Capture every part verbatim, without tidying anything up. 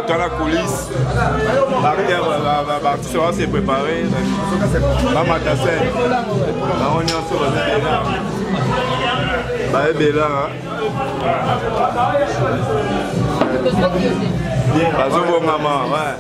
dans la coulisse. L'artiste va se préparer. La matassin. On est en solo. Bah, Bella. Bazo Bongama, ouais.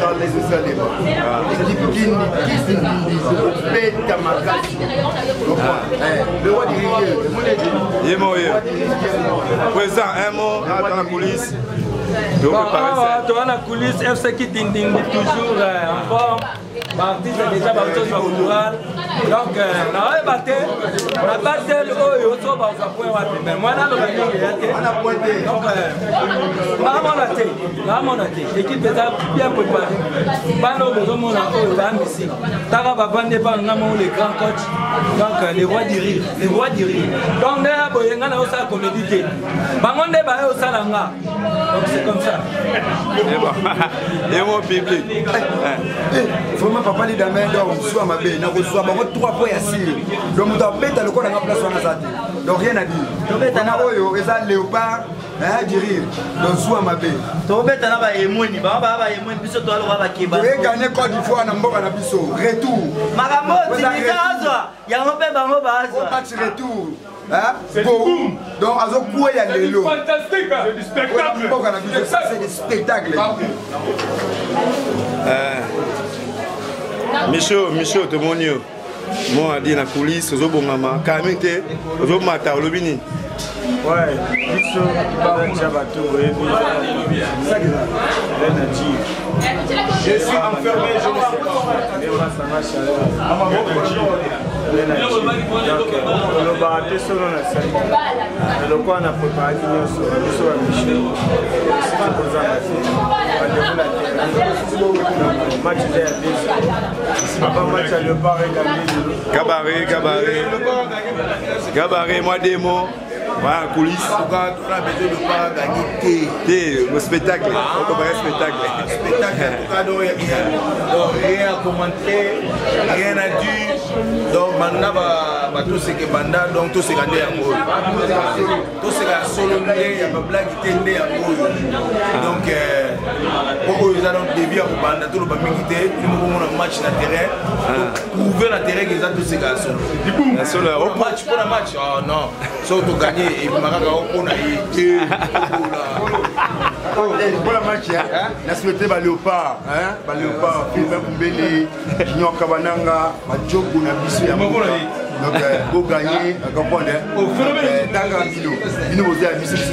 Présent, un mot dans la coulisse. Dans la coulisse, F C qui ding ding toujours en forme. L'artiste est déjà battu sur le rural. Donc, on a battu. On a battu le haut et au bas au point. Mais moi, là, le on a pointé. Donc, là, on a été. Là, on a été. L'équipe est bien préparée. Pas nos besoins, on a été ici. Tara va vendre pas les grands coachs. Donc, les rois du rire. Les rois du rire. Donc, on a aussi la comédie. On a aussi la langa. Donc, c'est comme ça. Et mon public. Vraiment, papa, les dames, on soit ma belle, on reçoit trois points à six. Donc, on doit mettre le corps dans la place on a ça. Donc, rien à dire. Donc, on a oyo, et ça, léopard, hein, du rire. Donc, soit ma belle. Donc, on a émouni, on a émouni, puis surtout, on a Kiba. Vous avez gagné Côte d'Ivoire, on a Mboka Nabiso. Retour. Marambo, c'est il y a un peu de match retour. Hein? Boum. Donc, à ce point, il y a les lots. C'est fantastique, c'est du spectacle. C'est du spectacle. Michaud, Michaud, tout le monde. Moi, je dis dans la coulisse, je suis bon maman. Camille, je suis matin, le bini. Ouais, Michaud, il va venir à bateau. Je suis enfermé, je ne sais pas. Ça marche le baraté sur la scène. Le coin a préparé sur le Michel. Match de Cabaret, cabaret. Cabaret, moi des mots. Voilà, coulisses. On a besoin de pas gagner. Thé, le spectacle. On va spectacle. Spectacle, donc rien à commenter, rien à dire. Donc maintenant, tout ce qui est banda, donc tout ce qui est amour. Tout ce qui est solo, il y a pas blague qui est amour. Donc, pourquoi ils ont dévié à banda, tout le monde qui était, nous avons un match dans le terrain. Pour ouvrir le terrain, ils ont tout ce qui est solo. Au match, pour le match, oh non, sauf pour gagner. Et on a été pour la match, la souhaité à Léopard, hein, Léopard, Philippe Mbele, Junior Kabananga, Djoko Nabisu, donc pour gagner, comprendre, Tanga Bilo, il nous a dit Bissou,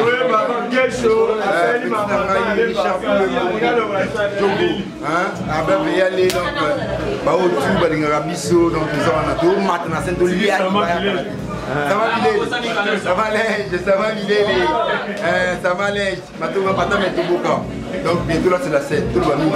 ça va Bilé, ça va l'âge, ça va Bilé, ça va l'âge, maintenant on va pas mettre tout beaucoup. Donc bientôt là c'est la scène, tout le monde.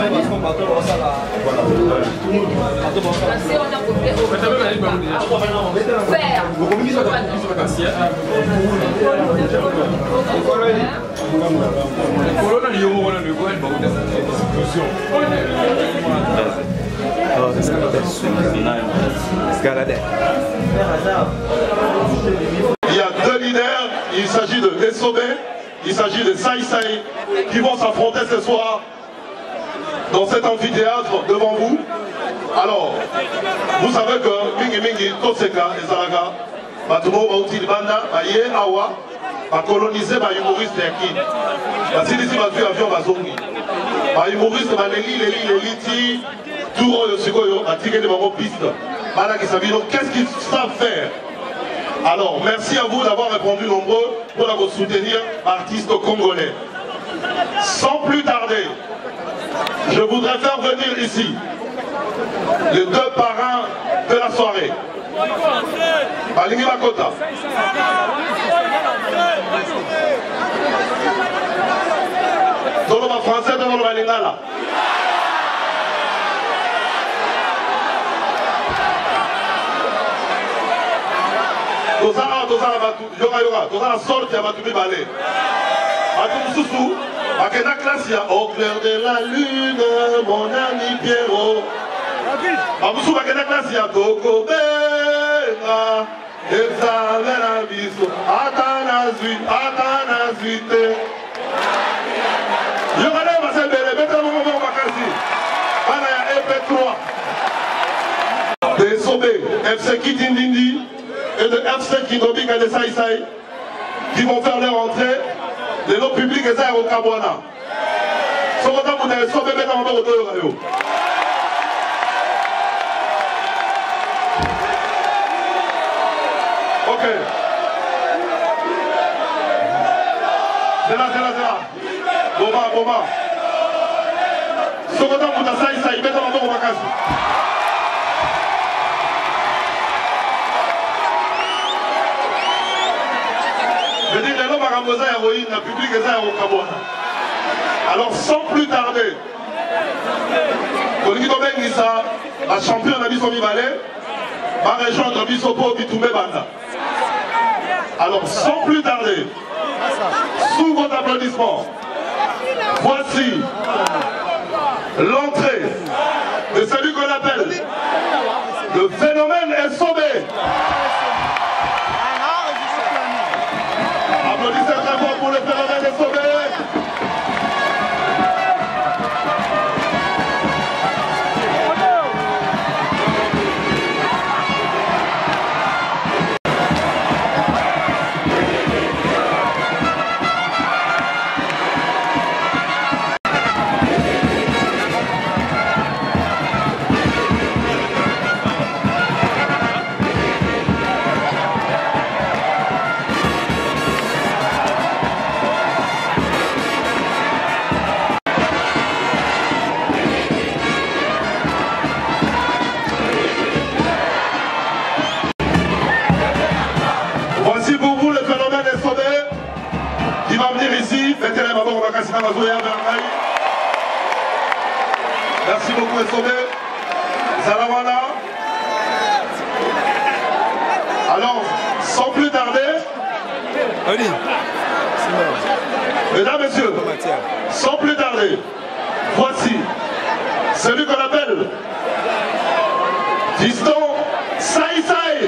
Oh, c'est il y a deux leaders, il s'agit de Lessobé, il s'agit de Saï Saï, qui vont s'affronter ce soir dans cet amphithéâtre devant vous. Alors, vous savez que Mingi Mingi, Toseka et Zaraga, Batumo, Bauti, Banda, Aye, Awa, a colonisé par humoriste Yakin. Parce qu'ici, il y a avion Bazongi. Par humoriste, Leli, Leli, Leli, Touro, Yosukoyo, a tiré de mon piste. Qu'est-ce qu'ils savent faire? Alors, merci à vous d'avoir répondu nombreux pour la soutenir, artistes congolais. Sans plus tarder, je voudrais faire venir ici les deux parrains de la soirée. Balingi Makota. Dans le français, dans le balingala. Tozana, tozana, yoga yoga, tozana sorte à Batumi Balé. Batumi Soussou, Bakena Klassia, au clair de la lune, mon ami Pierrot. Baboussou Bakena Klassia, Toko Benga, Examen Abisso, Atana Zuit, Atana Zuite. Yoga yoga, c'est trois de S O B, F C Kitindindi et de F C Kindobi de Saï Saï qui vont faire leur entrée. Les lots publics et ça au Kabwana. Ce que vous avez S O B, mais dans le dos. Ok. C'est là, c'est là, c'est là. Boma, Boma. Ce que vous avez Saï Saï, mais dans le dos. Je dis, les hommes à Rambosa héroïne, la public est à Okabouana. Alors, sans plus tarder, Koliki Tobengisa, la championne de Bissomi Ballet, va rejoindre Bissopo Bitoumé Banda. Alors, sans plus tarder, sous votre applaudissement, voici l'entrée de celui qu'on appelle le phénomène S O B. Applaudissez très fort pour le phénomène S O B. Merci beaucoup S O B. Zalawana. Alors, sans plus tarder, mesdames, messieurs, sans plus tarder, voici celui qu'on appelle Fiston Saï Saï.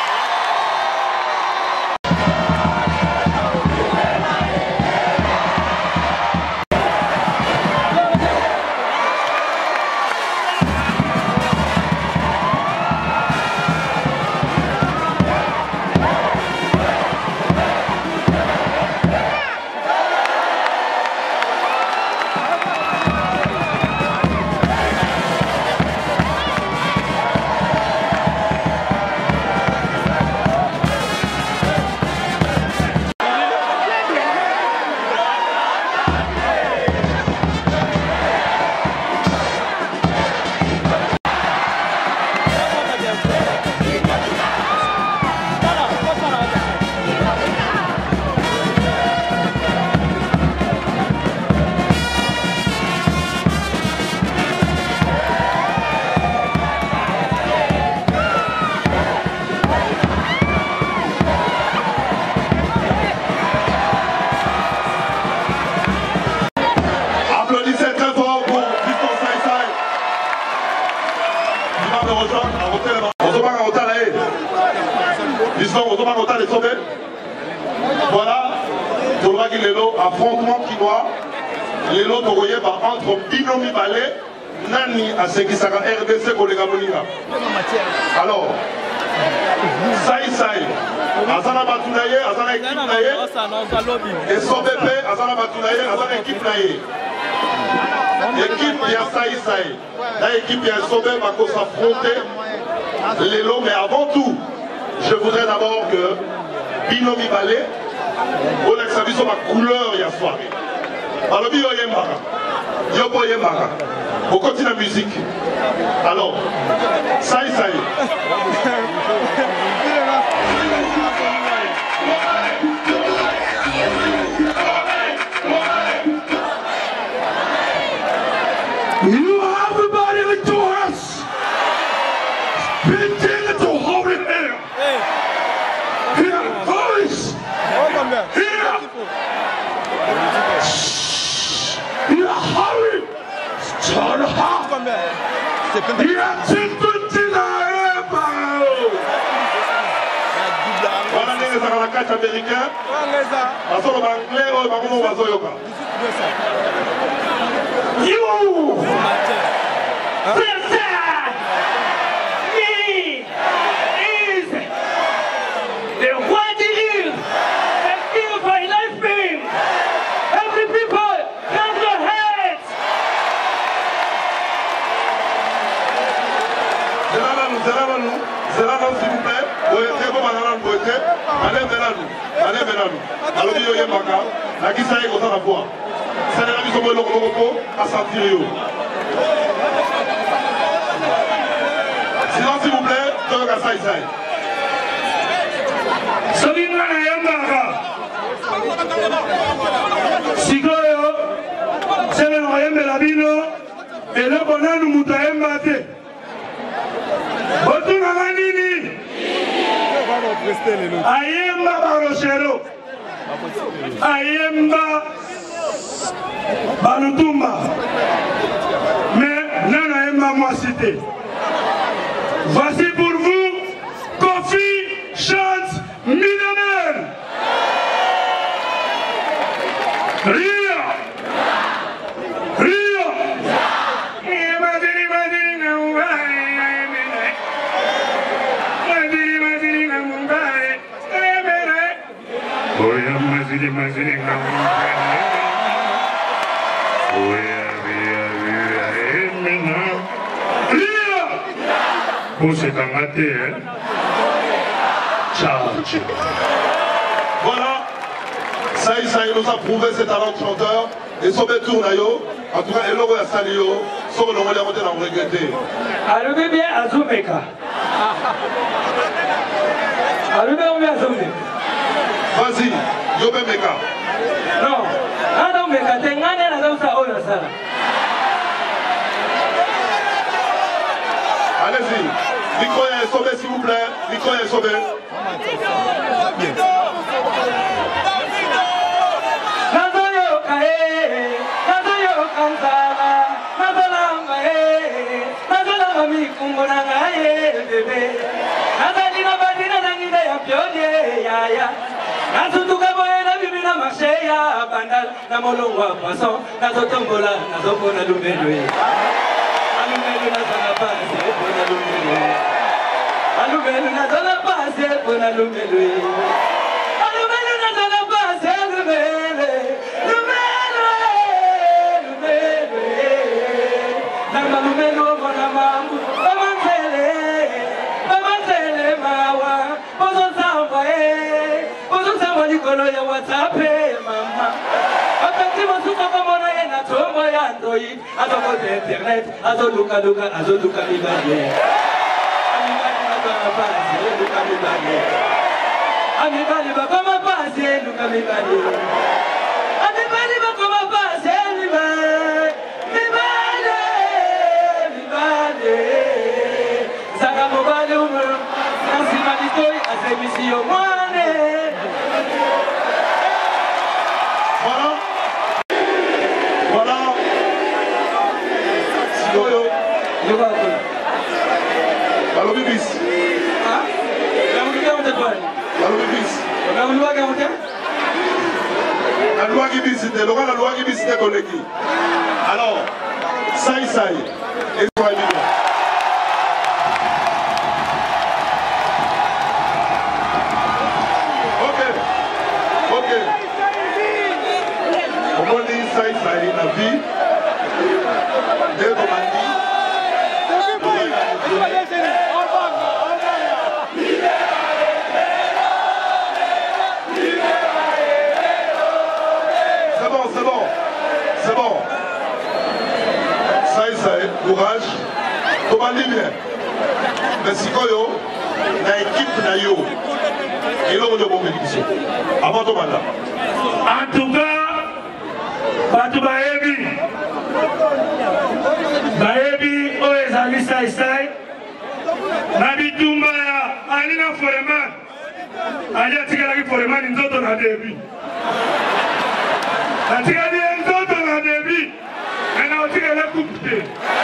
Voilà, faudra qu'il y ait affrontement qui doit, les lots entre Binomi Ballet, Nani à ce qui sera R D C pour les Gaboninga. Alors, Saï Saï, Azana Batounaye, Azana équipe Naye, et son bébé, Azana Batounaye, Azana équipe Naye. L'équipe qui a Saï Saï, l'équipe qui a Sobé va s'affronter les lots, mais avant tout, je voudrais d'abord que Binomi Ballet, on a saisi sur ma couleur hier soir. Alors, il y a un mara. On continue la musique. Alors, Saï Saï. You everybody with doors. Continue to hold it here. Here, boys. Here. Here, hurry. Turn up. Here, voilà les Zagalakats américains. Parce que l'anglais, on va voir Wazoyoka. You. allez maintenant. Alors, il y a un maca, la qui s'aille comme ça la voix. C'est la vie sur le repos à sentir. Sinon, s'il vous plaît, donne la saï saï. Sabina na yambaka. Sikoyo, sebe no yembe la bino, eloko nanu muta yemba te. Botuna manini. Ayemba baroshero. Ayemba balutumba. Mais nana yemba moi cité. Voici pour vous Kofi chante Midamen. Ria. Ria. Oya mazili mazili ngamumbane. Oya ria ria emena. Ria. Bon c'est un maté hein. Charge. Voilà, Saï Saï nous a prouvé ses talents de chanteur et son bête tourne. En tout cas, il a sali yo, sans que l'on ait monté dans le regretté. Allumez bien Azumeka. Allumez bien Azumeka. Vas-y, Yobe Meka. Non, Azumeka, t'es gagné la danse à Ola. Allez-y, micro est sauvé s'il vous plaît, micro est sauvé. Alumelu na zona pase pona lumelu. Alumelu na zona pase lumelu. Lumelu, lumelu. Namba lumelu mona mambu. Bamantele, bamantele mawa. Bozo samba eh, bozo samba nikolo ya WhatsApp mama. Wakati masuka pamona ena tombo ya Android, azoko internet, azoluka luka, azoluka libanye. Amibali bakoma pase luka mibali. Amibali bakoma pase mibali. Mibali, mibali. Saka mobali umu. Nansi malitoy asemisi yo mwane. Voilà. Voilà. Sikoyo. Yobato. Allô Bibis. Allô Bibis. La loi qui est La loi qui dit c'était le la loi qui dit c'était collègue. Alors, Saï Saï et soyez bien. Ok, ok. Comment dit Saï Saï la vie? Dès qu'on m'a dit. C'est bon, c'est bon. Saï Saï, courage. Comment dire bien? Mais si Koyo, la équipe n'a yo, il a une bonne édition. Avant tout là. En tout cas, Batu Baebi, Baebi, Oezali Saï Saï, Nabi Doumbaya, Alina Foreman, Alia Tigalaki Foreman, Nzoto na Debi. Natika di Nzoto na Debi, na Otika la Kupte.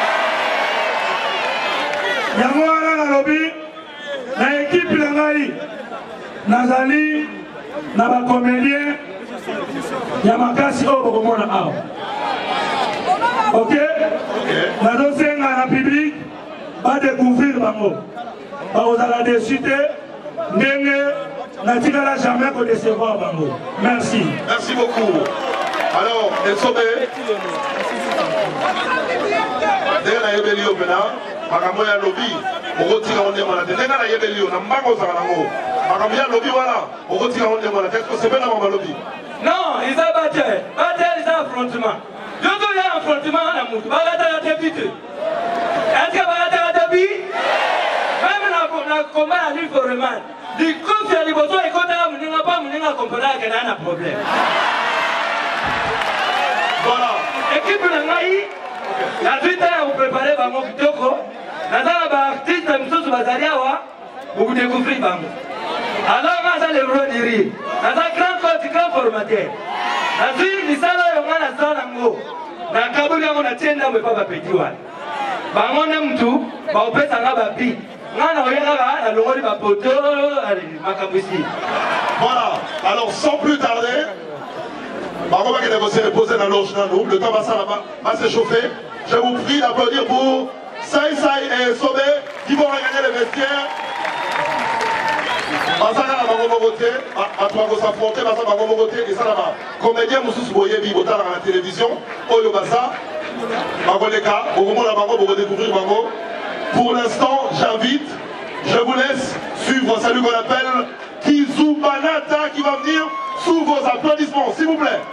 Yango wana na lobi, na équipe na ngai, nazali, na ba comédien, ya makasi oyo bokomona awa. Ok? Nazosenga na public, ba découvrir bango. Bakozala déçu te, ndenge natikala jamais ko décevoir bango. Merci. Merci beaucoup. Alors, les sommets. Dès la Yébelio, maintenant, par rapport à lobby, on retire on est malade. Dès la Yébelio, on a un bango. Marambia lobby voilà. On retire en démon la tête que c'est bien avant lobby. Non, ils ont battu. Battu, ils ont affrontement. Je veux un affrontement à la mouche. Bagata la débute. Est-ce que Bagata la débute? Même dans le combat à l'île Foreman. Du coup, si les besoins et quand on n'a pas, on n'a pas compris qu'il y a un problème. Voilà. Équipe de Nangaï, la suite on préparé par mon Kitoko. Dans un artiste, nous sommes Bazariawa, vous découvrez par moi. Alors, on a le rôle de rire. Dans un grand côté, grand formateur. La suite, nous sommes là, on a la salle en haut. Dans le Kaboul, on a tenu à pas petit one. Bah, on aime tout, bah, on peut s'en avoir pire. Voilà, alors sans plus tarder, on va négocier et poser la loge dans nous. Le temps va, va s'échauffer. Je vous prie d'applaudir pour Sai Sai et Sobé qui vont regagner les vestiaires. Basana la bango voté, à toi qu'on s'affronter, Basana la bango voté, et ça là-bas. Comédien Moussous Boye Bibota dans la télévision, Oyo Bassa, Bagoleka, au moment où la bango pour redécouvrir bango. Pour l'instant, j'invite, je vous laisse suivre celui qu'on appelle Kizu Banata qui va venir sous vos applaudissements, s'il vous plaît.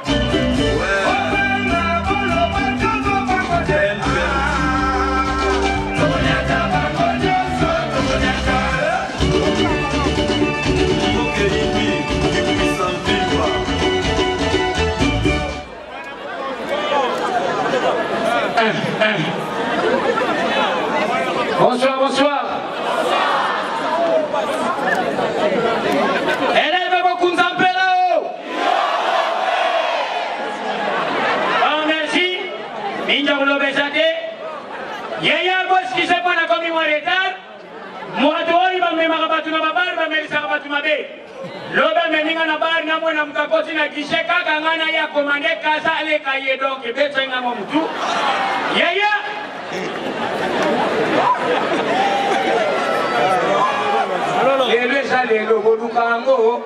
Bonsoir, bonsoir. Élève beaucoup de là-haut. Oh, merci. Minja Oulobesate. Yaya Boss qui se prend à commis mon retard. Moi, toi, il va me marabatu na babar, il va me laisser rabatu ma bé. Loba me minga na bar na mwana mkakoti na kisheka kangana ya komande kasa ale kaye donc beto nga mo mtu. Yaya. Lelo eza lelo koluka yango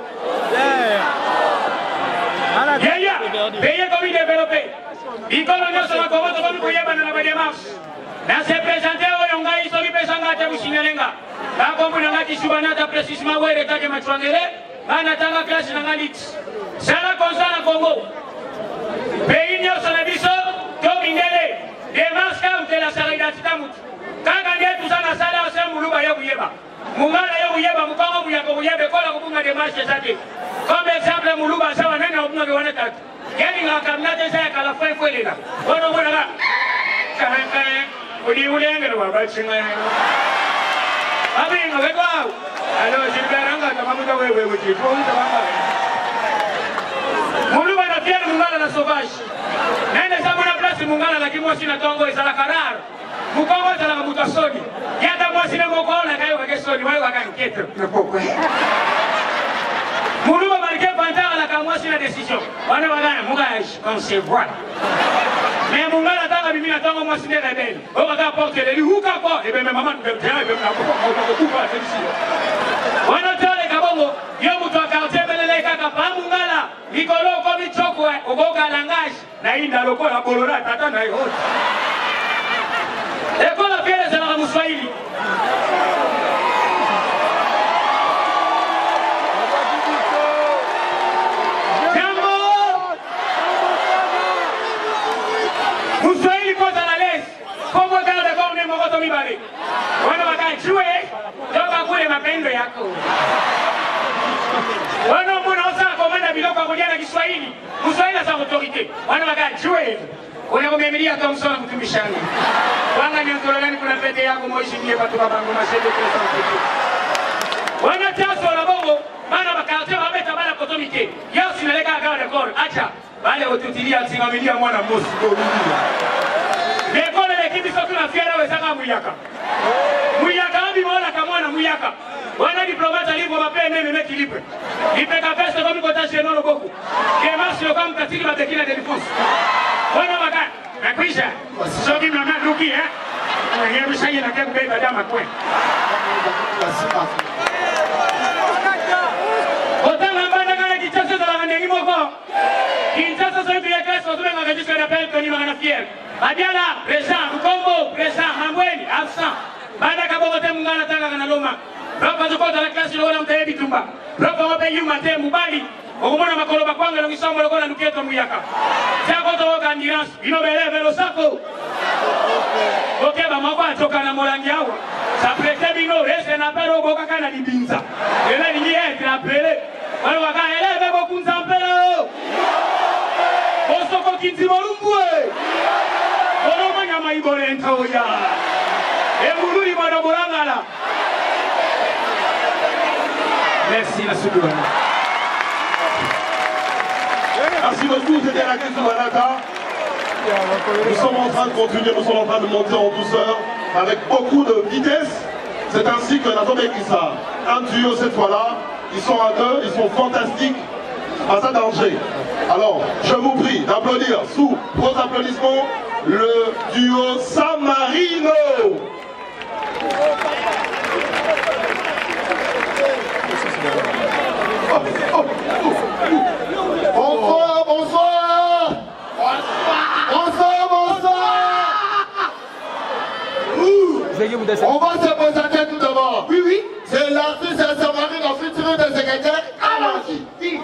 yaya peye komi développé bikolo nyonso bakomo tokomi koyebana na badémarche na se présente oyo ngai soki pesanga te busingelenga bakombo na ngati subanata précisement weretake matwangele banatanga klase na nga lix sala konsa na Congo pays nyonso na biso tomindele démarche kautela sala identité mutu kaka nde tuza na sala ose muluba ya kuyeba mungala ya kuyeba mukongo muyako kuyebe kola kubunga démarche zate comme exemple muluba sawa nene obunga wana tatu yani ngakamnate sa kala fwe fwelela wono bona ka kanka uli ulenge no babatsinga abi ngawe kwa alo silberanga tamamuta wewe wuti fonta baba muluba na fier mungala na sauvage nene sa mona place mungala la kimosi na tongo isala karara mukongo tala mutasoni yata mwasi na mokona kayo kakesoni wale wakankete napokwe muluba marqué pantara la kamwasi na décision wana wagana mugage concevoir mais mungala tanga mimi na tongo mwasi ne rebelle o baka porte le huka kwa ebe mama ndebea ebe na ko kupa décision wana tole kabongo yo mutu akarte belele kaka pa mungala likolo ko michoko ogoga langage na inda lokola bolora tata na yo École Pierre c'est la Moussouaïli. Jambo Moussouaïli pose à l'aise. Comme vous regardez comme on est mort au Mibale. On va jouer. Donc à vous les mapendo yako. On a mon ancien commande à Biloko à Gouliana Kiswahili. Moussouaïli a sa autorité. On va jouer. Unakumemelia Thompson kutumishani. Wanga nyanzolani kuna pete yako moishi nie watu babangu mashede kwa sababu. Wana taso la bongo bana bakarte babeta bana kotomike. Yao sinaleka gawa record. Acha wale ututilia tsimamilia mwana mosi kwa ulilia. Lekole lekibi sotu na fiera wezanga muyaka. Muyaka ambi mwana kamwana muyaka. Wana diplomata lipo mape meme meki lipe. Ipeka peste komi kota shenono boku. Kemas yo kam katili babekina de défense. Wana wakan, nakwisha. Soki mama luki eh. Ngeke mshaye na kembe beba dama kwe. Otanga mbanda kana kichasa za ngani moko. Kichasa sasa hivi yake sasa tumenga kajisha na pele koni magana fier. Badiala, président, Mukombo, président, Mambweni, absent. Bada kaboko te mungana tanga kana loma. Rafa zuko dans la classe le wana mtaye bitumba. Rafa mape yu mate mubali. Okumona makolo bakwanga lo kisamba lo kona nuketo muyaka. Sako to kandirans ino bele velo sako. Ok ba mako atoka na molangi yawo. Ça prête bino reste na pero boka kana dibinza. Ela ni est la pele. Wale waka eleve boku nzampelo. Osoko kinti morumbwe. Ono manya maibore ntaoya. Emuluri mwana borangala. Merci la Soudoune. Merci beaucoup, c'était la question Manata. Nous sommes en train de continuer, nous sommes en train de monter en douceur avec beaucoup de vitesse. C'est ainsi que Nato Mekissa, un duo cette fois-là, ils sont à deux, ils sont fantastiques, à ça danger. Alors, je vous prie d'applaudir sous vos applaudissements le duo Samarino. Oh, oh, oh, oh. Bonsoir, bonsoir. Bonsoir, bonsoir. Ouh. On va se présenter tout d'abord. Oui, oui. C'est l'artiste Samarino, la future de secrétaire Alanki. Oui.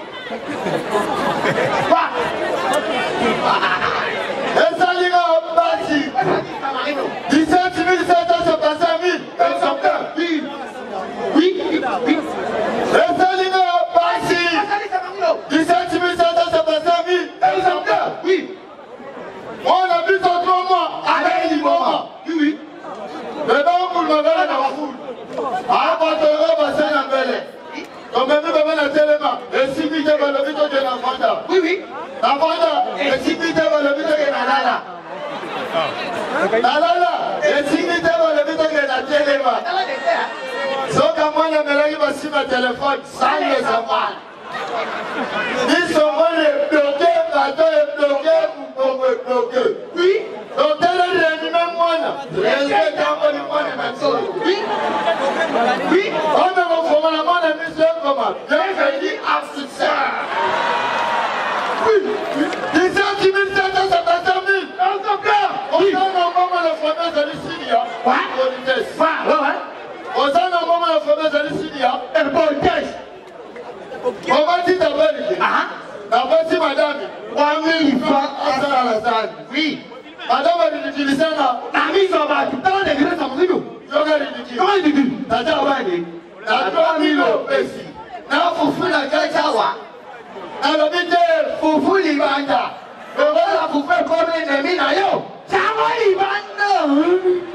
Et ça ira au bâti. dix-sept mille sept cent soixante-cinq mille exemplaires. Oui. Oui, oui. Et ça ira au bâti. dix-sept mille sept cent soixante-cinq mille exemplaires. Oui. On a vu son trois mois avec l'Iboma. Oui, oui. Mais non, vous le voyez dans la foule. Ah, votre robe, c'est la belle. Donc, même si vous avez la téléma, et si vous avez le vidéo de la Fanda. Oui, oui. La Fanda, et si vous avez le vidéo de la Lala. La Lala, et si vous avez le vidéo de la téléma. Donc, à moi, je me lève sur ma téléphone sans le savoir. Ils sont les bloqués, bateau est bloqué, vous pouvez bloquer. Oui. Donc, tel est le même moine. Respect dans le moine, oui. Oui. On me refait la moine, monsieur, comment? Bienvenue à succès. Oui. dix-sept mille sept cent soixante-cinq mille. On s'en envoie la fameuse Alicia. Ouais. Politesse. Ouais, ouais. On s'en envoie la fameuse Alicia. Et politesse. On va dire d'abord, d'abord si madame, trois mille francs à ça à la salle. Oui. Madame va l'utiliser là. La mise en bas, dans les grès, ça me dit nous. Je vais l'utiliser. Comment il dit? T'as déjà envoyé. T'as trois mille euros ici. Là, il faut faire la gaïtawa. Alors, vite, il faut faire l'Ibanda. Le voilà, il faut faire comme un ennemi d'ailleurs. Ça va l'Ibanda.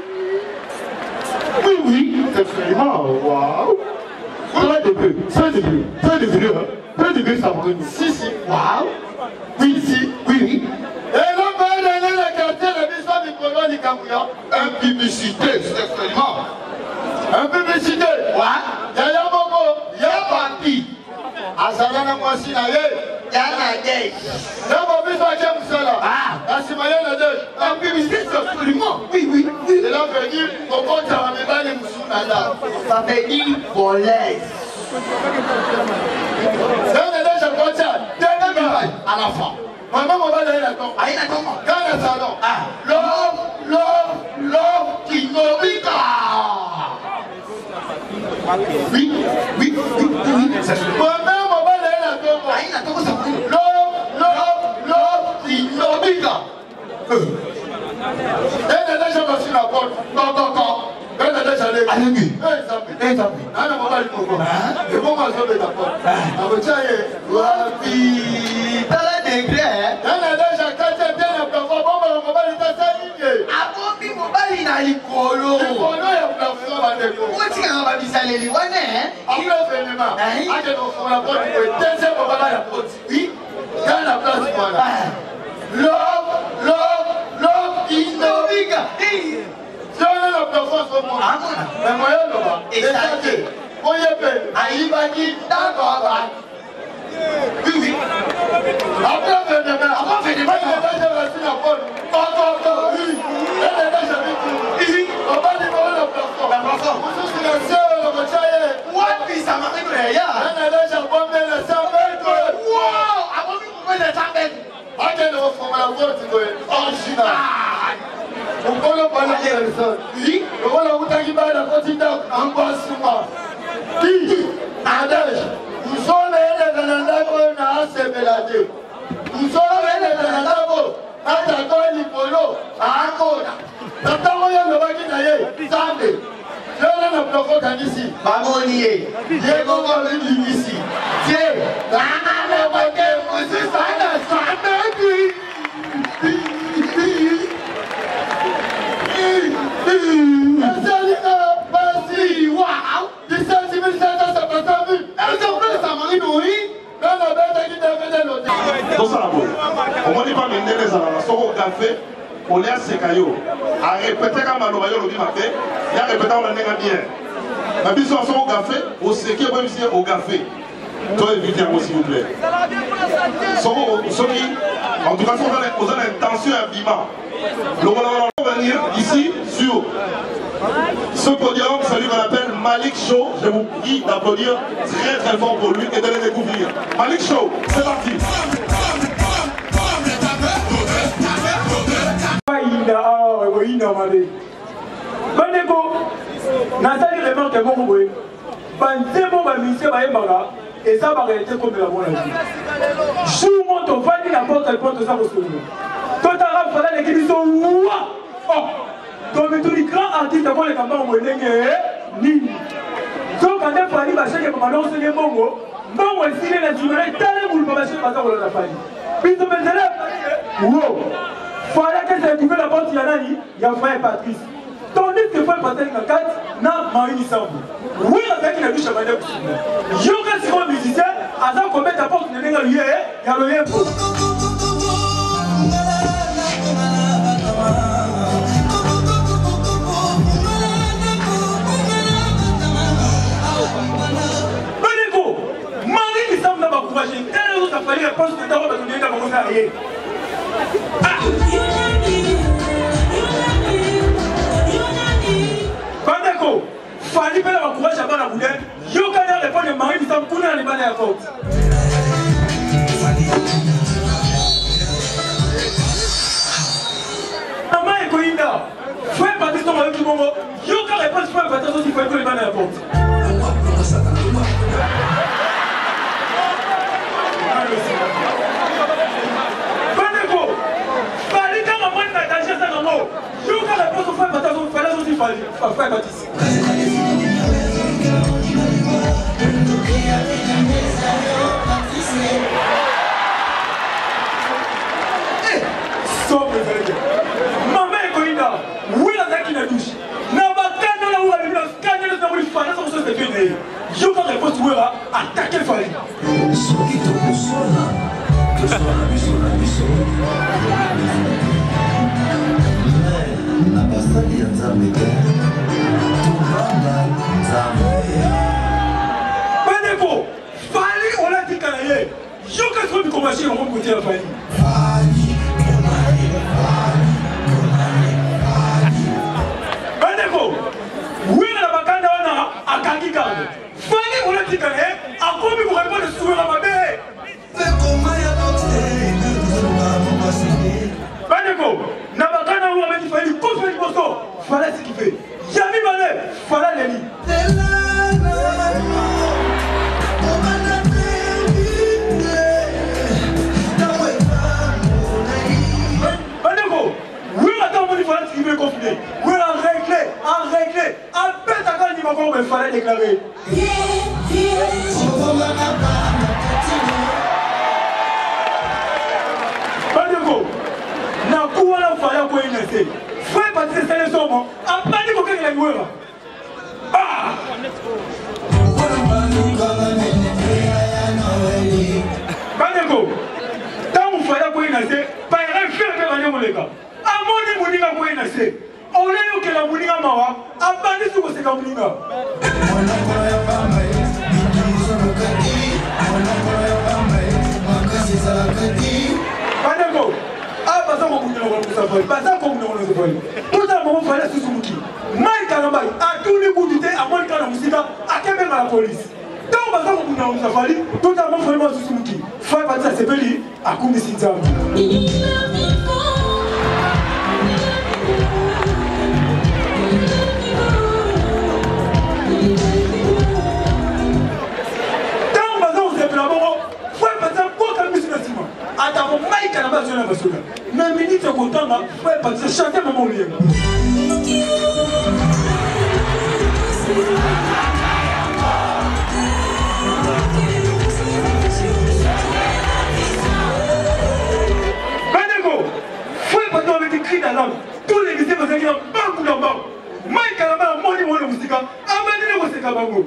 Oui, oui, c'est vraiment, waouh. Très de peu, très de peu, très de peu, très de peu, ça me connaît. Si, si, waouh. Oui, si, oui, oui. Et là, on va donner la quartier de l'histoire du programme du Cameroun. Un publicité, c'est seulement. Un publicité. Ouais. Yaya Moko, Yaya Papi. Azalana Mwasi Naye, Yana Gay. Là, on va faire un cela. Ah. La Simaye Nadej. Un publicité, c'est absolument. Oui, oui, oui. Et là, on va dire, on compte sur la médaille de Moussounala. Ça veut dire volaise. C'est un élève, je compte ça. Dernier médaille à la fin. Maman, on va aller là-dedans. Aïe, là-dedans. Dans le salon. Ah. Love, love, love, Kinomika. Oui, oui, oui, oui. Moi-même, on va aller là-dedans. Aïe, là-dedans, ça va. Love, love, love, Kinomika. Un élève, je me suis la porte. Non, non, non. Un élève, j'allais. Allez, oui. Un exemple. Un exemple. On va aller au et comment on va la porte. On va dire, Wapi. T'as la degré, hein? Un élève, j'ai cassé bien la plafond. Bon, on va aller dans sa ligne. Avant, puis mon bal, il a l'icolo. L'icolo, il y a plafond, on va décoller. Où est-ce qu'on va bisaler les ouanais, hein? Après l'événement, à que nous faisons la porte, il faut deuxième, on va la porte. Oui, dans la place, voilà. Love, love, love, Indomiga. Si on a la plafond, c'est moi. Mais moi, je ne vois pas. Et ça, c'est. Moi, je peux. Aïbaki, d'accord, oui, oui. Après l'événement, après l'événement, il y a reçu la porte. Encore, oui. Elle est déjà vite. Oui, on va démarrer la plafond. La plafond. Vous êtes la sœur, le retient. Ouais, puis ça m'a dit, mais il y a. Elle est déjà bombée le cent mètres. Wow, avant de couper les cent mètres. À quel moment on va la voir, tu dois être original. On peut le parler de personne. Oui, on va la route à qui va la continue en bas sous moi. Qui Nadège. Nous sommes les Canadiens qui ont séméladé. Nous sommes les Canadiens qui ont attaqué l'Ipolo à Angola. Nous avons eu le Baginaye, Sandé. Je n'ai pas de problème ici. Mamonier. Diego Gomini ici. Tiens, la nana va dire, vous êtes un Sandé. On ne dit pas mener les arabes, au café, on est à Sekayo, à répéter comme à l'oreille au bimapé, et à répéter en année bien. Mais puis on au café, au Seké, au café. Toi, évitez s'il vous plaît. En tout cas, on a l'intention à Bima. Le Rwanda va venir ici sur ce podium, celui qu'on appelle Malik Show. Je vous prie d'applaudir très très fort pour lui et de le découvrir. Malik Show, c'est parti. Bandeko, Nathalie remarque que mon boy, Bandemo va misser à Emara, et ça va arrêter comme la bonne vie. Joue mon ton vali la porte, elle porte ça au souvenir. Quand tu as rafalé les qui sont ouah! Oh! Comme tous les grands artistes, avant les campagnes, on est ni. Donc, quand tu as fallu, bah, c'est que comme on s'est dit, bon, bon, on s'est dit, la journée, t'as les boules, pas sur la on l'a fallu. Puis, tu me disais, wow! Fallait que j'ai trouvé la porte, il y en a, il y a frère Patrice. Tandis que frère Patrice, il y a quatre, n'a Marie Sambo. Oui, avec qui il a vu Chabadé. Je reste sur un musicien, à ça qu'on met la porte, il y a le lieu, il y a le lien pour. Beneko, Marie Sambo n'a pas couragé. Quelle autre a fallu la porte de Taro, parce qu'on est dans mon arrière. Bandeko, fallait faire le courage à la boulette. Yo quand il répond de Marie Bissam, qu'on a les balles à la porte. Maman est Koïnda. Frère Patrice, on va dire bon mot. Yo quand répond frère Patrice, il faut que les balles à la porte. Frère Baptiste. Maman est Koïna. Oui, la zaki na douche. Na bakana la ou la bibla, kanya la zamuri fana sa chose de gêner. Yo quand réponse tu verras attaquer Fali. Bandeko, Fali on l'a dit canaillé. Je que ce que tu commences on va côté la Fali. Bandeko, oui la bakanda on a à Kaki garde. Fali on l'a dit canaillé, à combien vous répondez sur la mabé. Bandeko, na bakanda on a dit Fali contre le posto. Fallait ce qu'il fait. Jamais malé, fallait les lits. Bandeko, oui, attends, il fallait ce qu'il veut confiner. Oui, à régler, à régler, à peine à quand il m'a encore, mais il fallait déclarer. Bandeko, n'a quoi là, fallait quoi il essaie. Frère Patrice, c'est le sommet. À pas dire qu'il y a une ouïe. Ah! Bandeko, tant vous fallait quoi il essaie, pas un fait que l'année mon légat. À mon émouni à quoi il essaie. On est au que la mouninga mawa, à pas dire ce que c'est comme mouninga. Bandeko, ah, pas ça qu'on vous ne pas ça qu'on vous ne tout à moment fallait sous Mouki. Mike Kalambay, à tous les coups du thé, à Monica la musique, à Québec à la police. Donc, pas ça qu'on vous ne fallu, tout à moment fallait sous Mouki. Faut pas ça, c'est peli, à Koumi Sinzam. baso na basoka na minute ya kotanga ouais parce que chanter maman au lieu Baneko faut pas tomber des cris d'alarme tous les lycées parce qu'il y a beaucoup de morts Mike a la moni moni musique amani ne musique bango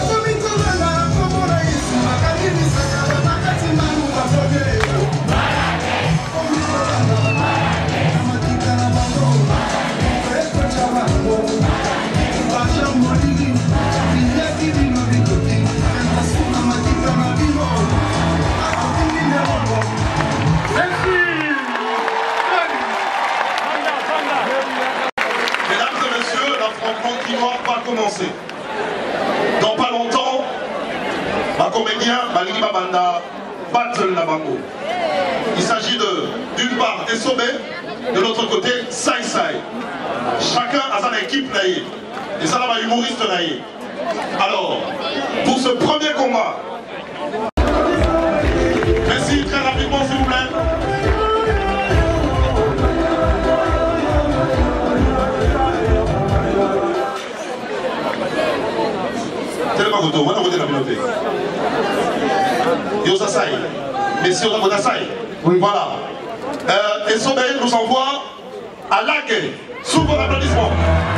va commencer. Dans pas longtemps, ma comédien Malini Babanda battle la bango. Il s'agit de d'une part Esobé, de l'autre côté Sai Sai. Chacun a son équipe naïe. Et ça là humoriste naïe. Alors, pour ce premier combat, merci très rapidement s'il vous plaît. Messieurs, voilà. Euh, et Sobé nous envoie à Lagué sous vos applaudissements.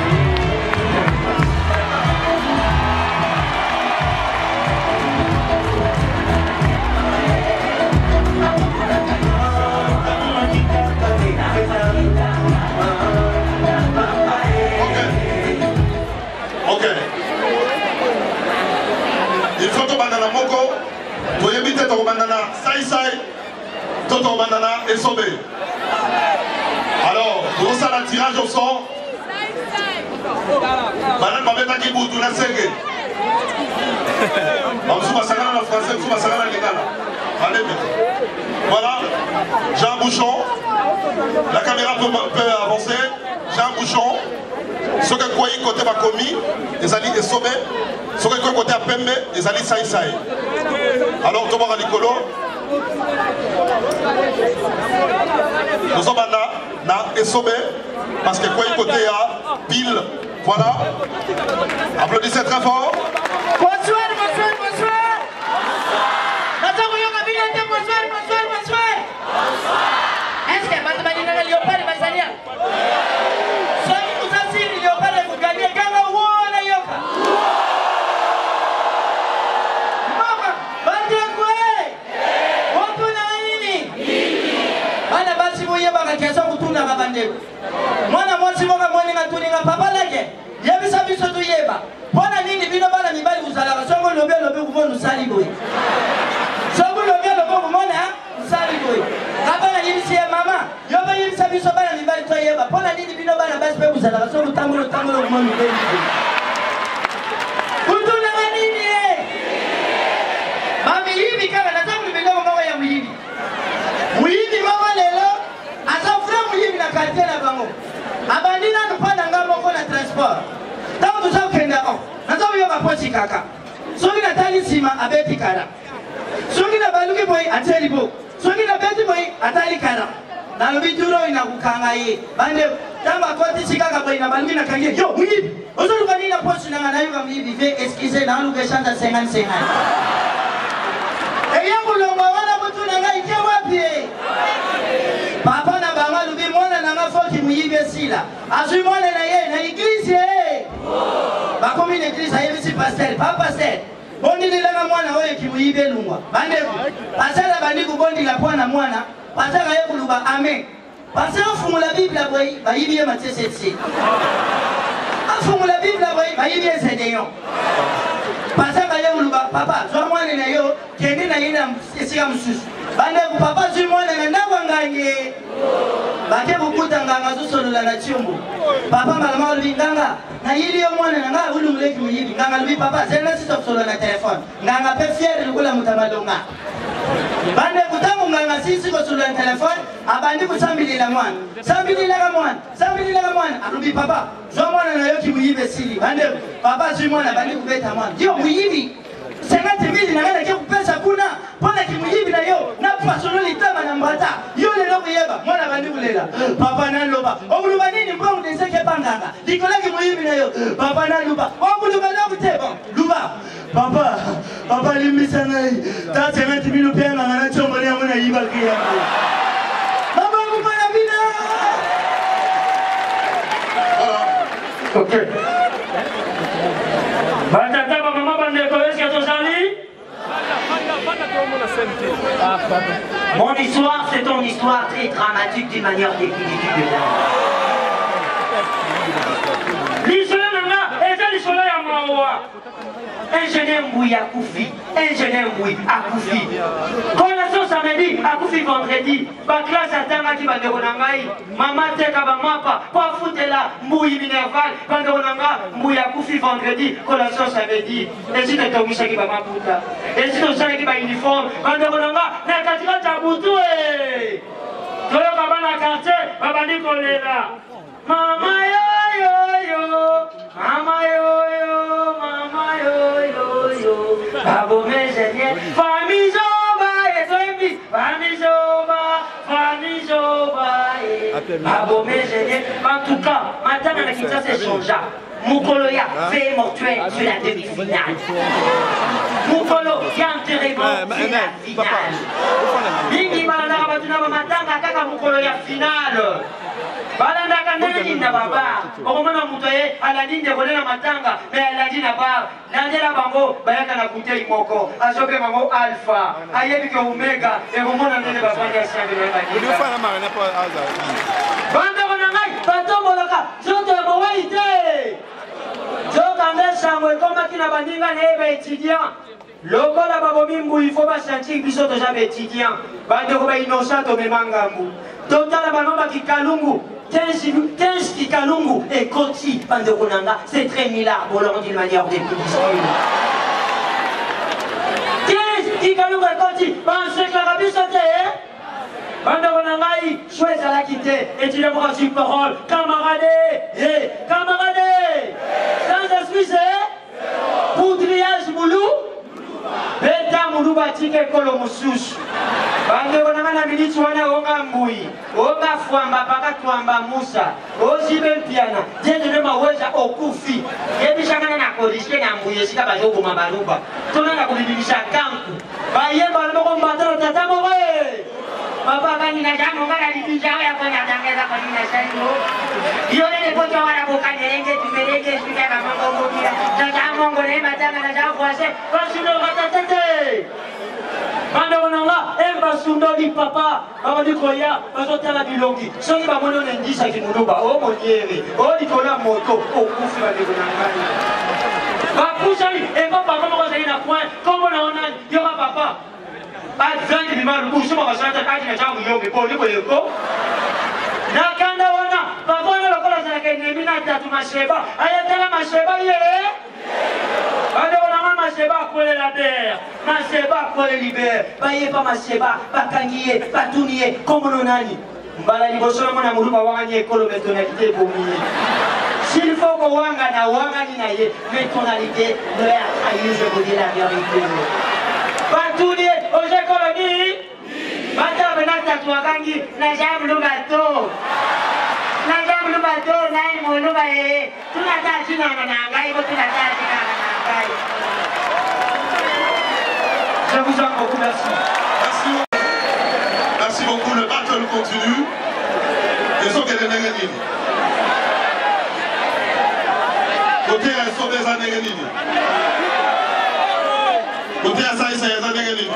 Ok. Ok. Il faut que bandana moko, tu éviter ton bandana sai sai, ton bandana et Sobé. Alors, pour ça la tirage au sort. Banana mabeta qui bouge, tu l'as ségué. On se passe en français, on se passe en lingala. Allez vite. Voilà, Jean Bouchon. La caméra peut, peut avancer. Jean Bouchon. Ce que quoi côté Bakomi, les alliés et Sobé. Ce que quoi côté Pembe, les alliés Sai Sai. Alors, tout le monde à Nicolo. Nous sommes là, là, et Sobé. Parce que quoi côté à pile. Voilà. Applaudissez très fort. Bonsoir, bonsoir, bonsoir. Bonsoir, bonsoir, bonsoir. Est-ce que Matamani n'a pas de Mazalia? Soyez vous assis, il n'y a pas de gagner. Ganga Wona Yoka. Mama, Bandekwe. Wapuna nini? Ana basi moye baka kiasa kutuna kabandeko. Mwana mwasi moka mwani ngatuni ngapapa lake. Yebisa biso tuyeba. Pona nini bino bana mibali kuzalaka. Songo lobe lobe kuvono usali boy. Songo lobe lobe kumona usali boy. Kabana yibisi ya mama. Yoba yibisa biso bana mibali tuyeba. Pona nini bino bana basi pe kuzalaka. Songo tangulo tangulo kumona mibali. Kutuna nini eh? Mami hivi kama nataka nimedogo mama ya muhibi. Muhibi mama lelo. Asafura muhibi na kartela bango. Abandina nupanda ngamo kona transport. Tawo tusaw kenda ko. Nazaw yoga pochi kaka. Songi na tali sima abeti kara. Songi na baluke boy ateli bo. Songi na beti boy atali kara. Na lobi duro ina kukanga ye. Bande tamba koti sikaka boy na baluke na kange. Yo muyibi. Ozo lukani na pochi na ngana yoga muyibi ve eskize na aluke shanta sengan sengan. E yangu longo wana mutu na ngai ke wapi? Papa na banga lubi mwana na ngafoki muyibi sila. Azui mwana na ye na iglesia eh. Bakomi une église à Yébisi pasteur, pas pasteur. Bondi lilanga mwana oye kimuibe lungwa. Bandeko. Pasala bandiku bondi la pwana mwana. Pasala ye kuluba amen. Pasala fumula Bible boy, ba yibie matese tsi. Afumula Bible boy, ba yibie zedeyon. Pasala ye kuluba papa, zo mwana na yo, kendi na yina sika msusu. Bandeko papa zo mwana na ndawa ngange. Bake bukuta nganga zo solola na chiombo. Papa malama olinganga. Na yili yo mwana na nga ulu muleki muyibi nganga lubi papa zena sito solo na telefone nganga pe fier lukula mutamadonga bande kutangu nganga sisi ko solo na telefone abandi kusambili la mwana sambili la mwana sambili la mwana alubi papa zo mwana na yo ki muyibe sili bande papa zi mwana bandi kubeta mwana yo muyibi cinquante mille na ngana ke kupesa kuna pona ki muyibi na yo na pasolo litama na mbata yo le loko kolela papa naloba okuluba nini mbongo deseke banganga likolaki muyimbi nayo papa naluba okuluba lokuteba luba papa papa limbisa ngai tasemeti bino penga ngana chombo yango na yibaki yango papa kupana bina ok batata bamama bandeko eske tozali. Mon histoire, c'est ton histoire très dramatique d'une manière définitive. L'histoire nanga, eza l'histoire ya mawa. Ingénieur Mbouy a Koufi, ingénieur Mbouy a Koufi. Collation samedi, a Koufi vendredi. Ma classe a tanga qui va déronangaï. Maman teka ba mapa, pas foutre là, Mbouy minerval, va déronanga, Mbouy a Koufi vendredi, collation samedi. Et si tu tombes qui va maputa. Et si tu sens qui va uniforme, va déronanga, n'a qu'à tirer ta boutou eh. Toyo kabana quartier, babani kolela. Mama yo yo yo, mama yo yo, mama yo yo yo. Babo mezenye, famille zoba ezoembi, famille zoba, famille zoba. Babo mezenye, en tout cas, maintenant la Kinshasa s'est changée. Mukolo ya fait mortuaire sur la demi-finale. Mukolo ya enterrement sur la finale. Bingi balanda batuna ba matanga kaka mukolo ya finale. Balanda kanana ninda baba. Okomana mutoye aladi nde kolela matanga, mais aladi na ba. Nandela bango bayaka na kutei moko. Asoke bango alpha. Ayebi ke omega e komona ndele babanga siambe ba. Ndio fana marana pa aza. Banda konangai batombolaka zoto ya mowaite. Jokanga sango ekoma kina bandinga nebe étudiant. Lokola babomi mbu il faut pas sentir biso to jamais étudiant. Bande ko ba innocent to memangambu. Totala banomba kikalungu. quinze kikalungu et koti bande konanga c'est très milliards bolon d'une manière de plus. quinze kikalungu et koti pense que la biso te. Bande konangai choisis à la quitter et tu devras sur parole camarade eh camarade sans esprit c'est poudriage moulou beta moulou batike kolo mususu bande konanga na minute wana onga mbui onga fuamba paka tuamba musa ozibe piana jende ne maweza okufi yebishangana na kodishike na mbuye sika bajogo mabaruba tona kubibilisha kanku bayemba loko mbataro tatamo we papa kani na jamu ngala dipinja ya kwenda tangeza kwa nina sanyo yole ne pocho wala bokanelenge tumelenge sika na mongo mokia tata mongo ne matanga na jamu kwase kasuno batatete bando konanga emba sundo di papa baba di koya bazotala bilongi soki bamono ne ndisa kimunuba o monyere o dikola moto o kufi ba konanga bapusali emba papa mo zai na point kombo na ona yoka papa advantage bimaru busuma basanta kaji na jamu yobe pole pole ko nakanda wana babona lokola sana kene mina tatu masheba ayatala masheba ye bande wana masheba kole la terre masheba kole libère baye pa masheba bakangiye batuniye komono nani mbala liboso mona muluba wanganye kolo tonalité bomi s'il faut ko wanga na wanga ni na ye mais tonalité ne ayu je vous dis la vérité batuniye oje koloni bata benata tuakangi na jamu lubato na jamu lubato na imo lubae tunata china na nangai ko tunata china na nangai. Je vous en beaucoup merci. Merci. Merci beaucoup, le battle continue. Et so kele nengenini. Côté à so des nengenini. Côté à ça ça ya nengenini.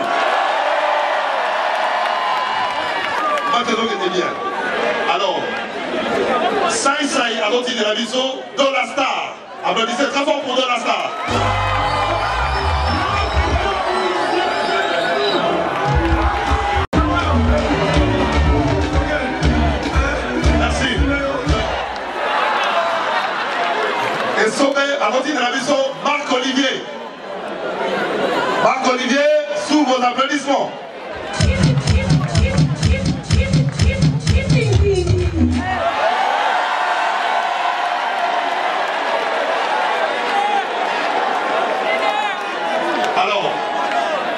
Bien. Alors, Sai Sai à l'autre de la vision, Dollar Star. Applaudissez très fort pour Dollar Star. Merci. Et sauvé à l'autre de la vision, Marc Olivier. Marc Olivier, sous vos applaudissements.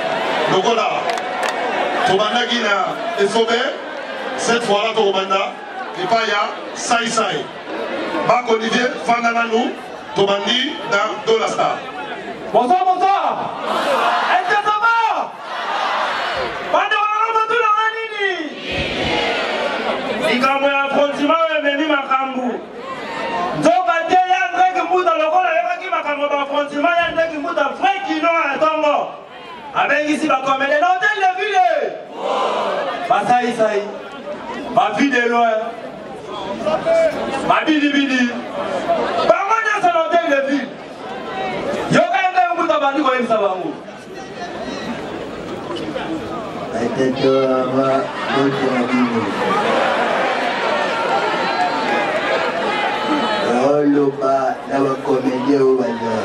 Donc voilà, Tobanda Guina est sauvé, cette fois-là Tobanda. et pas ya Sai Sai. Bac Olivier, Fandananou, Tobandi, dans Dola Star. Bonsoir, bonsoir. Est-ce que ça va? Bandera tout la manini. Ikamwe affrontement venu makambu. Zoka te ya ndeki muda lokola ya ki makambo ba affrontement ya ndeki muda vrai kilo à Tongo. Abengisi ba comédie dans l'hôtel de ville. Ba Sai Sai. Ba vie de loin. Ba bidi bidi. Ba manya sur l'hôtel de ville. Yoga yende muda ba ni ko yimsa bangu. Atento ama moto abino. Oloba na ba comédie au banda.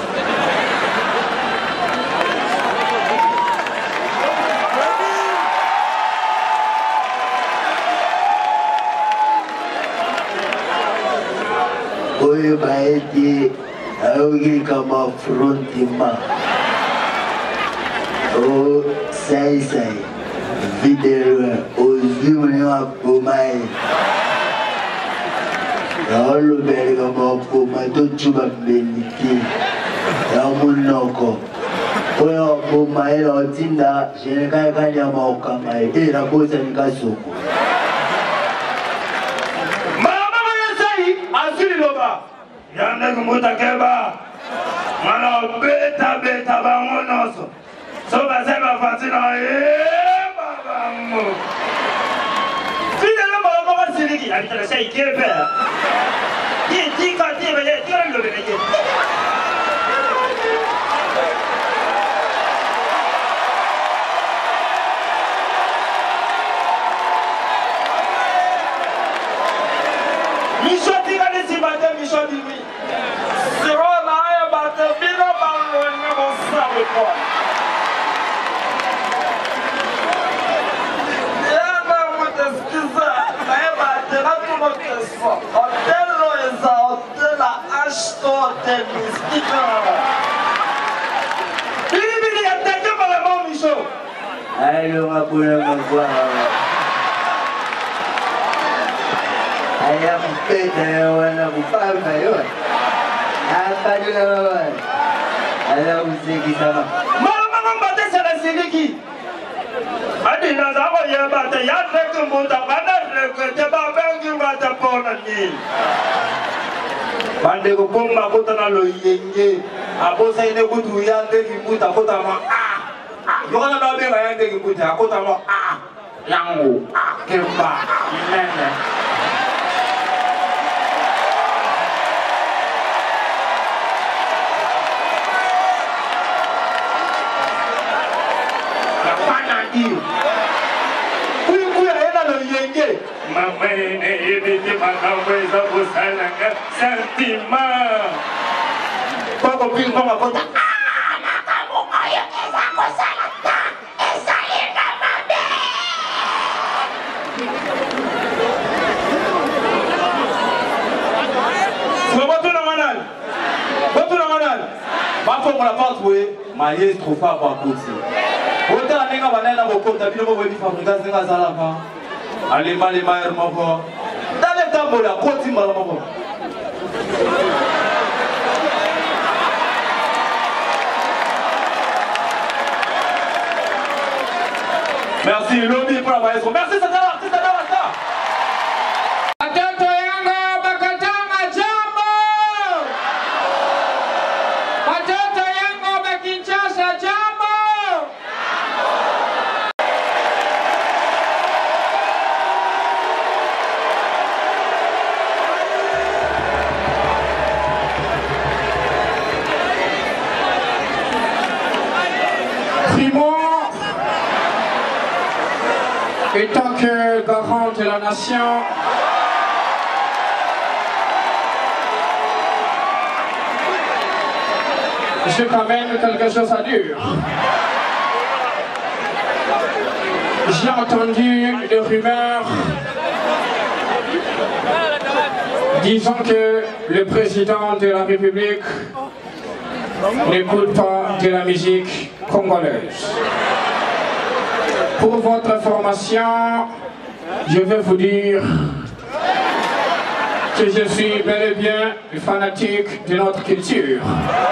Oyo baeti augi kama frontima. Oh, Sai Sai. Vidéo aux humains à Poumaï. Dans le bergamo Poumaï, tout tu vas béniter. Dans mon nom, pour Poumaï, l'autinda, je n'ai qu'à gagner mon camaï. Et la bosse est Kasoko. Maman Yassai, Azuli Loba. Yannek Moutakeba. Mana beta beta bangonoso. Soba Seba Fatina. Finalement, on va se dire qu'il a dit que c'est qui est père. Il dit quand il est venu, il est venu. Michel dit qu'il est si matin, Michel dit oui. C'est vrai, on a un bâtiment, il a pas le bon sang de quoi. Otello eza otela ashto hotel mystique. Bili bili ya tete kwa la mort Micho. Ayo mabuna mabwa. Aya mpeta wana kupamba yo. Hapa ndio wana. Ala usiki sama. Mama mama bate sana siliki. Adi na zako ya bate ya teke muta bana teke te ba bengi bate pona ni. Bande ko komba kota na lo yenge. Abosa ine kutu ya teke muta kota ma ah. Yokana na be ya teke muta kota ma ah. Yango ah kemba inene. Mamene ebiti makaweza kusalanga santima. Koko pili mama kota. Ah, makamu kaya eza kusalanga. Eza ina mame. Swa botu na manal. Botu na manal. Bafo mwana patwe maestro fa kwa kuti. Ota nenga banana bokota bino bo di fabrika zinga zalaka. Allez, allez, allez, moko. Dans le tambour, là, continue, moko. Merci, Lobby pour la maestro. Merci, c'est ça, c'est ça, c'est ça. Atento yango, bakatanga jambo. Atento yango, bakinchasa jambo. Étant que garant de la nation, j'ai quand même quelque chose à dire. J'ai entendu des rumeurs disant que le président de la République n'écoute pas de la musique congolaise. Pour votre information, je vais vous dire que je suis bel et bien fanatique de notre culture.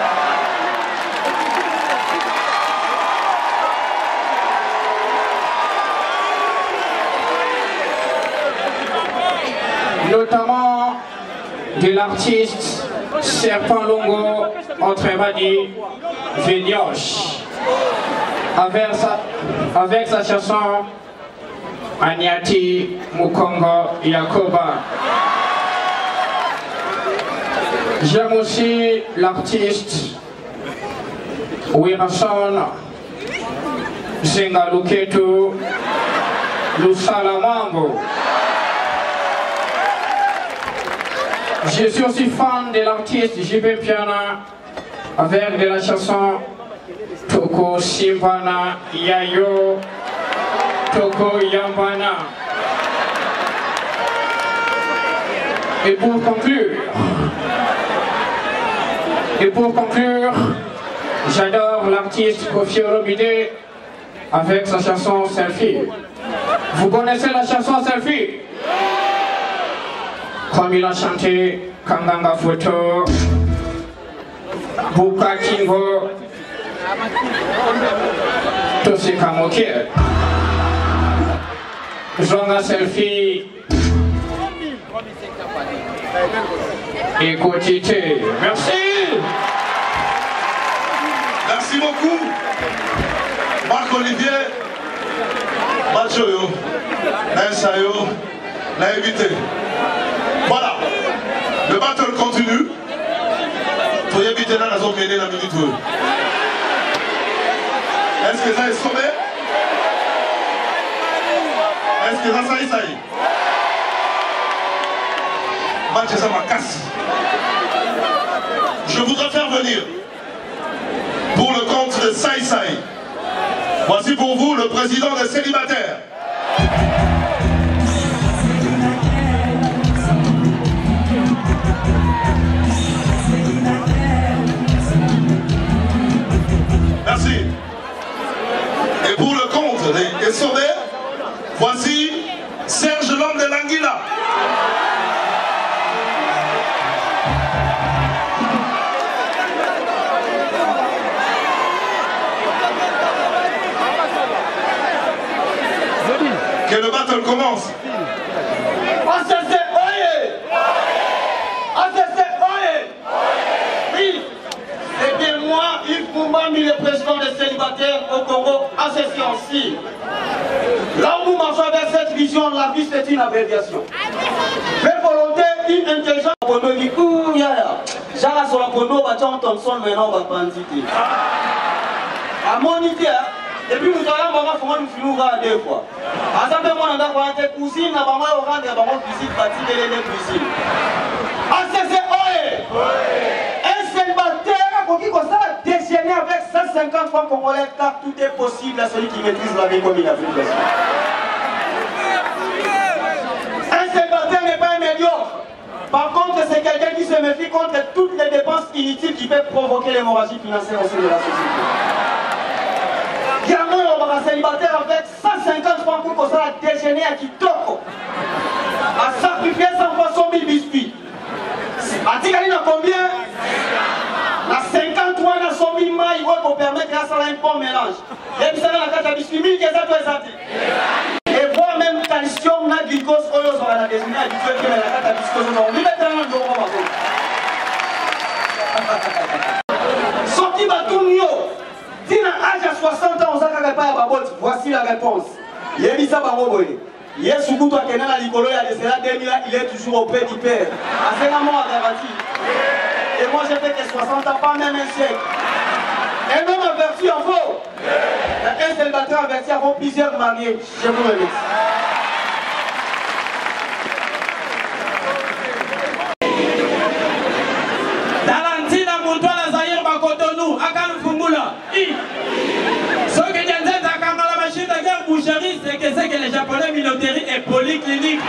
Notamment de l'artiste Serpent Longo Autremani Vénioche avec sa, avec sa chanson Anyati Mukongo Yakoba. J'aime aussi l'artiste Wirason Zengaluketu Lusalamango. Je suis aussi fan de l'artiste J B Piana avec de la chanson Toko Simbana Yayo Toko Yambana. Et pour conclure, et pour conclure, j'adore l'artiste Kofi Olomide avec sa chanson Selfie. Vous connaissez la chanson Selfie? Comme il a chanté Kanganga Photo, Buka Kingo, Tosika Mokiel, Zonga Selfie et Kotite. Merci. Merci beaucoup. Marc-Olivier, Machoyo, Naïsayo, Naïvité. Voilà, le battle continue. Pour y éviter là, la zone menée la minute. Est-ce que ça est sauvé? Est-ce que ça, ça y est, ça y est? Match, ça m'a cassé. Je voudrais faire venir, pour le compte de Saï Saï, voici pour vous le président des célibataires. Merci. Et pour le compte des sauvés, voici Serge l'homme de l'Anguilla. Que le battle commence. A C C, oyez! A C C, oyez! Oui! Eh bien moi, Yves Koumbami, le président des célibataires au Congo, à ce sens-ci. Là où nous marchons vers cette vision, la vie c'est une abréviation. Belle volonté, une intelligence. Pono dit, ouh, yaya. Jara sur la pono, Bachon Thompson, maintenant, on va banditer. À mon idée, et puis nous allons voir comment nous finissons deux fois. À ça, on a d'abord une cuisine, on a d'abord une cuisine, bâtie de la cuisine. À ce c'est oyez! Un célibataire qui comme ça déchaîné avec cent cinquante francs congolais, car tout est possible à celui qui maîtrise la vie comme il a vu. Un célibataire n'est pas un médiocre. Par contre, c'est quelqu'un qui se méfie contre toutes les dépenses inutiles qui peuvent provoquer l'hémorragie financière au sein de la société. Il y a un célibataire avec cent cinquante francs pour ça a déjeuner à Kitoko. A sacrifié cent fois cent mille biscuits. A dit qu'il y a combien? La cinquante-trois à cent mille mailles pour permettre à ça un bon mélange. Et puis ça dans la carte à biscuits, mille qui est et voire même calcium, na glucose, oyo sur la déjeuner à biscuits qui est la carte à biscuits. Non, mille et trente euros. Sorti Batumio. Si à l'âge de soixante ans, on n'a pas à voici la réponse. Il y a mis ça par Moboye. Il y a ce coup, il y a l'icolo, il y a des cela, il est toujours auprès du père. À cinq ans, à garantie. Et moi, j'ai fait que soixante ans, pas même un siècle. Et même averti en faux. Un célibataire averti avant plusieurs mariés. Je vous remercie. Talantina Montana Zahir Bakotonou, Akan Fumula. Ce que j'ai dit à la machine de guerre boucherie, c'est que c'est que les Japonais minoterie et polyclinique.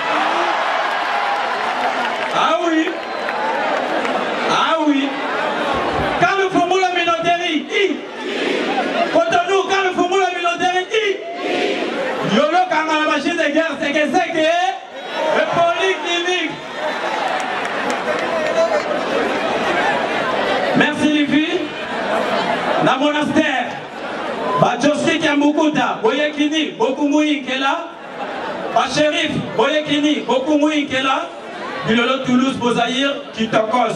Ah oui. Ah oui. Quand le Fumula minoterie, Cotonou, quand le Fumula minoterie, Yolo quand la machine de guerre, c'est que c'est que le polyclinique. na monastère Bajosi Kiambukuta Boyekini Bokumui Kela Bashérif Boyekini Bokumui Kela Bilolo Toulouse Bozaïr Kitokos.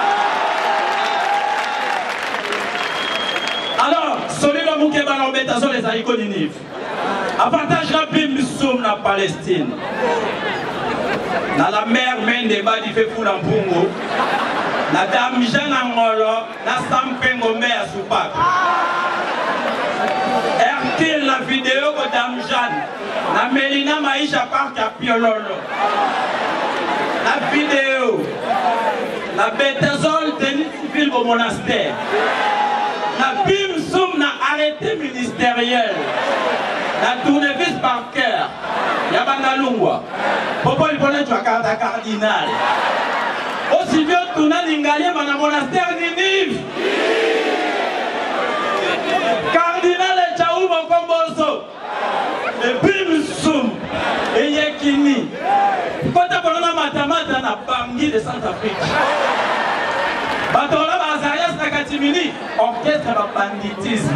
Alors, Solino Moukeba Lambetazo les Aïkoniniv. Avantage rapide Soum na Palestine. Na la mer Mende Badi Fefou na Mpungo. Na Damjan Angolo, na Sampengo Mea Soupak. Ertil la vidéo de Damjan. Na Melina Maïcha Park à Piololo. La vidéo. La Betazol Denis Civil au monastère. La Bim Soum na arrêté ministériel. La tournevis par cœur. Yabangalungwa. Popo il connaît la carte cardinal. Aussi bien tourner l'Ingalien dans le monastère Ninive. Cardinal et Tchaou Mokomboso. Et Bim Soum. Et Yekini. Quand on a matamata na Bangui de Centrafrique. Batola Bazarias Nakatimini. Orchestre de banditisme.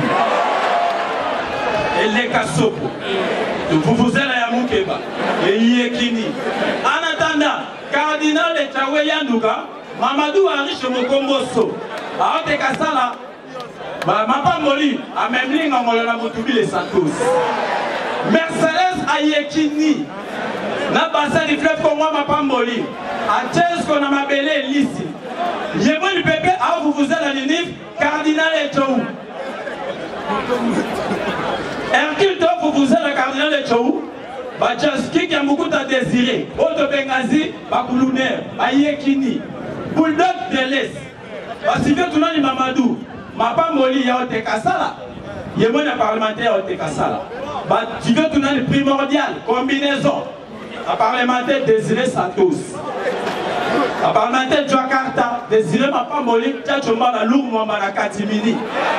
Et les Kassopo. Vous vous êtes à Moukeba. Et Yekini. En attendant, Cardinal de Tchaoué Yandouka, Mamadou Arish Mokomboso. A Ote Kassala. Mapa Moli. A même ligne en Molona Moutoubi les Santos. Mercedes à Yekini. Na bassin du fleuve Congo Mapa Moli. A Tchesko na Mabele Lissi. Yémo du Pépé, ah vous vous êtes à l'Unif, Cardinal et Tchaou. Hercule Top, vous vous êtes à Cardinal et Tchaou. Bajaski qui a beaucoup à désirer. Auto Bengazi, Bakoulouner, Ayekini, Bulldog de l'Est. Basivio Tounani Mamadou, Mapa Moli, Yaote Kassala. Yémo na parlementaire Yaote Kassala. Basivio Tounani primordial, combinaison. A parlementaire Désiré Santos. A parlementaire Jakarta, Désiré Mapa Moli, Tchachomba la Lourd Mwamba na Katimini.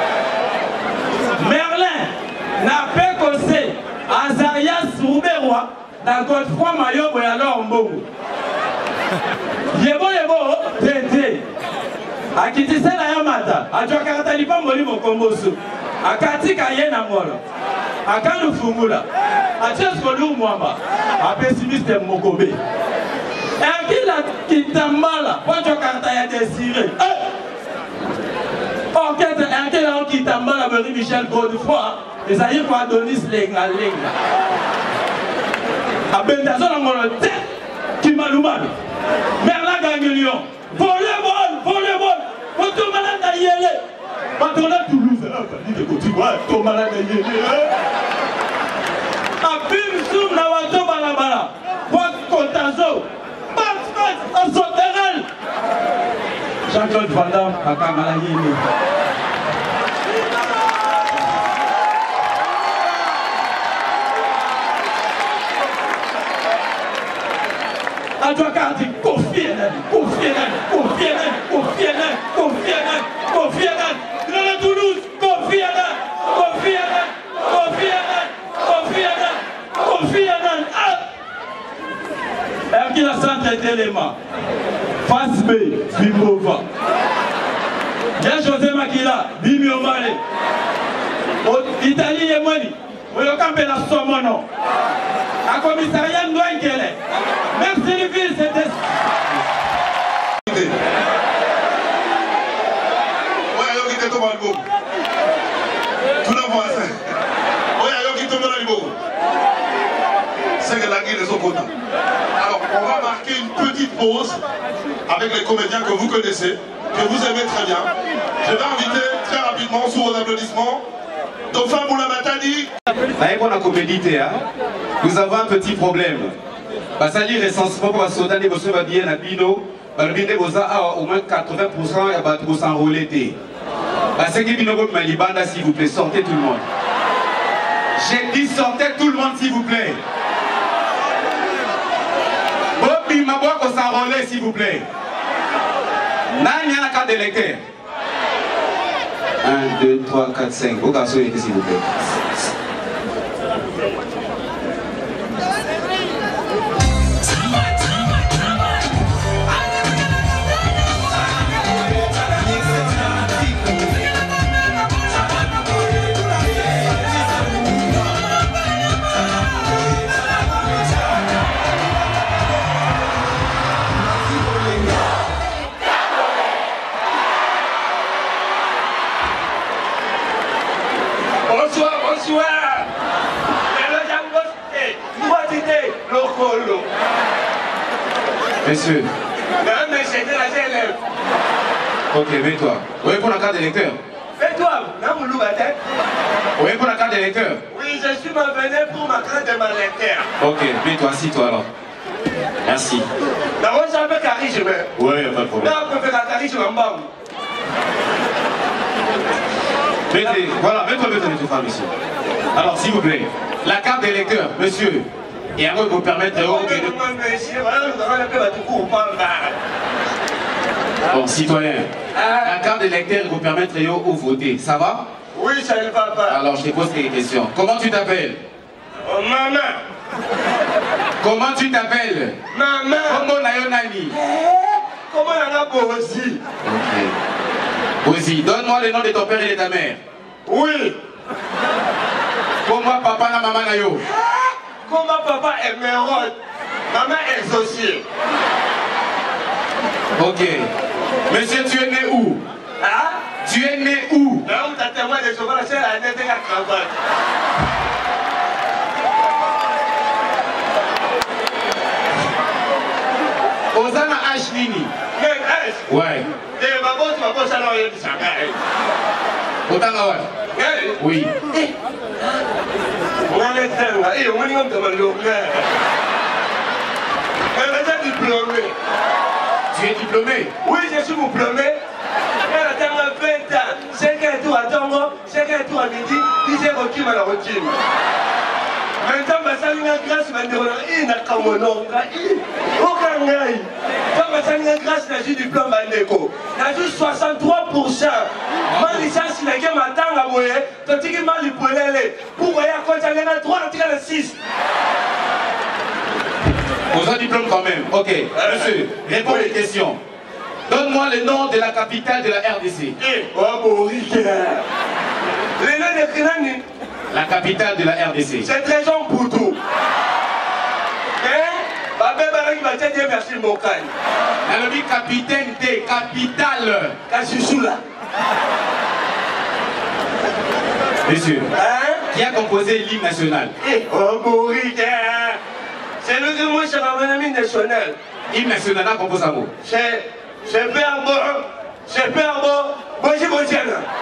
Merlin, na Pekose, Azarias Rouberoi, na Godefroy Mayobo et alors Mbongo. Yebo Yebo, Tété. A Kitise la Yamata, a Jakarta Lipa Moli Mokomboso, a Katika Yena Molo, a Kanu Fungula, a Tchesko Lourd Mwamba, a Pessimiste Mokobe. Et qui l'a Kitambala, pour Jakarta ya Désiré. Orchestre, et qui l'a Kitambala, Michel Godefroy, les aïeux pour Adonis Lenga Lenga. A Bentazon en molo tête, qui m'a l'oumal. Merla Ganguelion, volleyball, volleyball, pour tout malade à Yélé. Patron à Toulouse, dit de côté, tout malade à Yélé. A Bim Soum, la Wato Balabala, pour Contazo. En sauterelle. Jean-Claude Van Damme à Kamalayini. A toi car dit confiez-le, confiez-le, confiez-le, confiez-le, confiez-le, confiez-le. Dans la Toulouse, confiez-le, confiez-le, confiez-le, confiez-le, confiez-le. Et qui a centre d'éléments. Face B, Bimova. Bien José Makila, Bimiomale. Italie et Moni. On a campé la Somono. La commissariat Ndouankele. Merci les villes, c'était. Tout le monde. C'est que la guerre de son côté. Alors, on va marquer une petite pause avec les comédiens que vous connaissez, que vous aimez très bien. Je vais inviter très rapidement, sous vos applaudissements, Dauphin Moulamatani. Nous avons un petit problème. Basali recensement pour Sodan et Bosso Babien à Bino, Balbine Bosa a au moins quatre-vingts pour cent et Batro s'enrôler. Basaki Bino Malibanda, s'il vous plaît, sortez tout le monde. J'ai dit sortez tout le monde, s'il vous plaît. Bobi Maboko s'enrôler, s'il vous plaît. Nani a la carte d'électeur. un, deux, trois, quatre, cinq. Vos garçons, s'il vous plaît. Monsieur. Non, mais j'étais là, j'ai élève. Ok, mets-toi. Oui, pour la carte d'électeur. Fais-toi, non, vous l'ouvrez tête. Oui, pour la carte d'électeur. Oui, je suis venu pour ma carte de ma lecteur. Ok, mets-toi, assis-toi alors. Merci. D'abord, j'ai un peu carré, je mets. Oui, il n'y a pas de problème. Là, on peut faire la carré, je m'en Mettez, voilà, mets-toi, mets-toi, mets-toi, monsieur. Alors, s'il vous plaît, la carte d'électeur, monsieur, et avant de vous permettre de... Bon, citoyen, la carte d'électeur vous permettre de voter, ça va? Oui, ça ne va pas. Alors, je te pose quelques questions. Comment tu t'appelles? Oh, maman. Comment tu t'appelles? Maman. Comment nayo nani? Comment on a Bozi? Ok. Bozi, donne-moi le nom de ton père et de ta mère. Oui. Comment papa et maman nayo? Comment papa est mérode? Maman est associée. Ok. Monsieur, tu es né où? Hein? Tu es né où? Non, tu as témoin de chauffeur, c'est la nette de la cravate. Ozana H Nini. Même H? Ouais. Et ma bosse, ma bosse, alors il y a du Shanghai. Otanga ouais? Oui. On a les termes, et on est comme le l'honneur. Elle est diplômée. Tu es diplômé? Oui, je suis diplômé. Elle a tellement vingt ans. C'est qu'un tour à Tongo, c'est qu'un tour à midi, il s'est requis à la routine. Maintenant, je suis en grâce, je suis en grâce, je suis aucun gars. Quand je suis en grâce, je suis diplôme à l'éco. Je suis soixante-trois pour cent. Ma licence, je suis en temps à moi. Je suis en train de me pour voir quand je suis en trois, je suis en six. Vous avez diplôme quand même. Ok. Monsieur, réponds aux questions. Donne-moi le nom de la capitale de la R D C. Eh, oh, Boris. Le nom de Kinani. La capitale de la R D C. C'est très jeune pour tout. Hein? Babé Baraki va te dire merci Mokai. Elle a dit capitaine T, capitale. Kashisula. Monsieur, hein? Qui a composé l'hymne national? Eh, oh, Boris. C'est le que moi, c'est l'hymne national. L'hymne national a composé un mot. C'est. C'est Père Bon. C'est Père Bon. Bonjour, bonjour.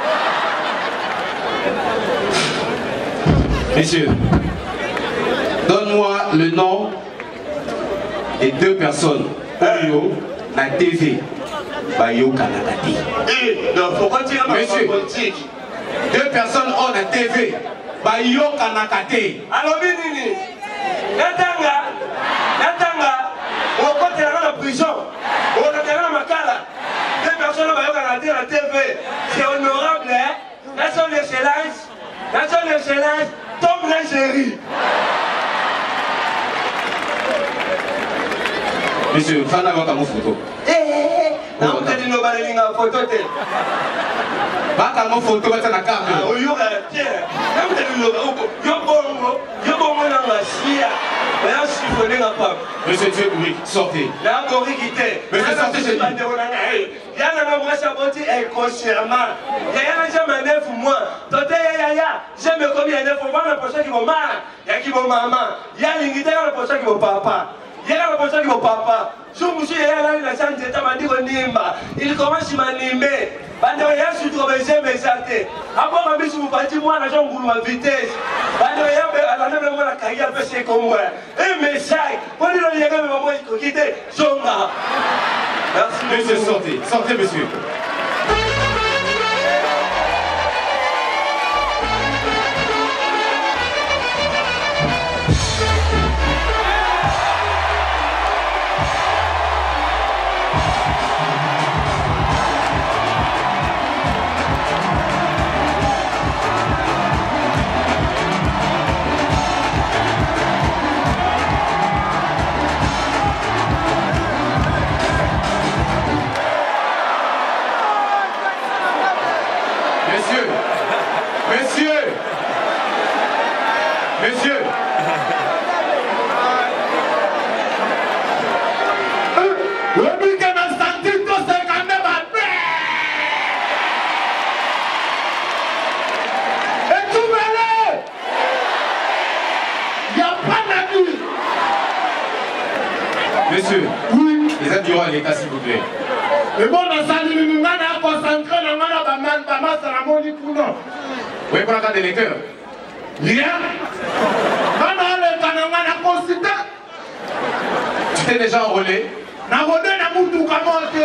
Messieurs, donne-moi le nom des deux personnes Oyo na T V. Bayo Kanakati. Eh, donc pourquoi tu as ma politique? Deux personnes ont la T V. Bayo Kanakati. Alors, Binini, Natanga, Natanga, on compte dans la prison, on a dans la macala. Deux personnes Bayo Kanakati à la T V. C'est honorable, hein? Là, son excellence, là, son excellence. Tom l'Algérie. Monsieur, fan avant ta photo. Eh, eh, non, tu as dit no balling en photo. Pas ta photo, tu as la carte. Ah, oui, tiens. Non, tu as dit no balling. Yo bongo, yo bongo dans la chia. Mais là, je suis venu en pop. Monsieur, tu es bourré, sortez. Là, Boris quitté. Monsieur, sortez, j'ai dit. Il y a un homme qui a voté inconsciemment. Il y a un homme qui a neuf mois. Toté, ya, ya, j'aime comme il y a neuf mois, la prochaine qui va mal. Il y a qui va maman. Il y a l'ingité, la prochaine qui va papa. Il y a la prochaine qui va papa. Je me suis dit, il a changé, il commence à m'animer. Bande ya su trouver j'ai mes artés. Après ma mise sur parti moi la jambe pour ma vitesse. Bande ya à la même la carrière fait comme moi. Un message. On dit le yéga mais moi il quitter Zonga. Merci. Monsieur, sortez, sortez monsieur. Monsieur. Oui. Les aides du roi à l'État, s'il vous plaît. Mais bon, dans sa ligne, on a concentré dans la masse à la moni pour nous. Oui, pour la carte d'électeur. Rien. Quand on a le canon, on a consulté. Tu t'es déjà enrôlé? On a enrôlé dans Moutou comment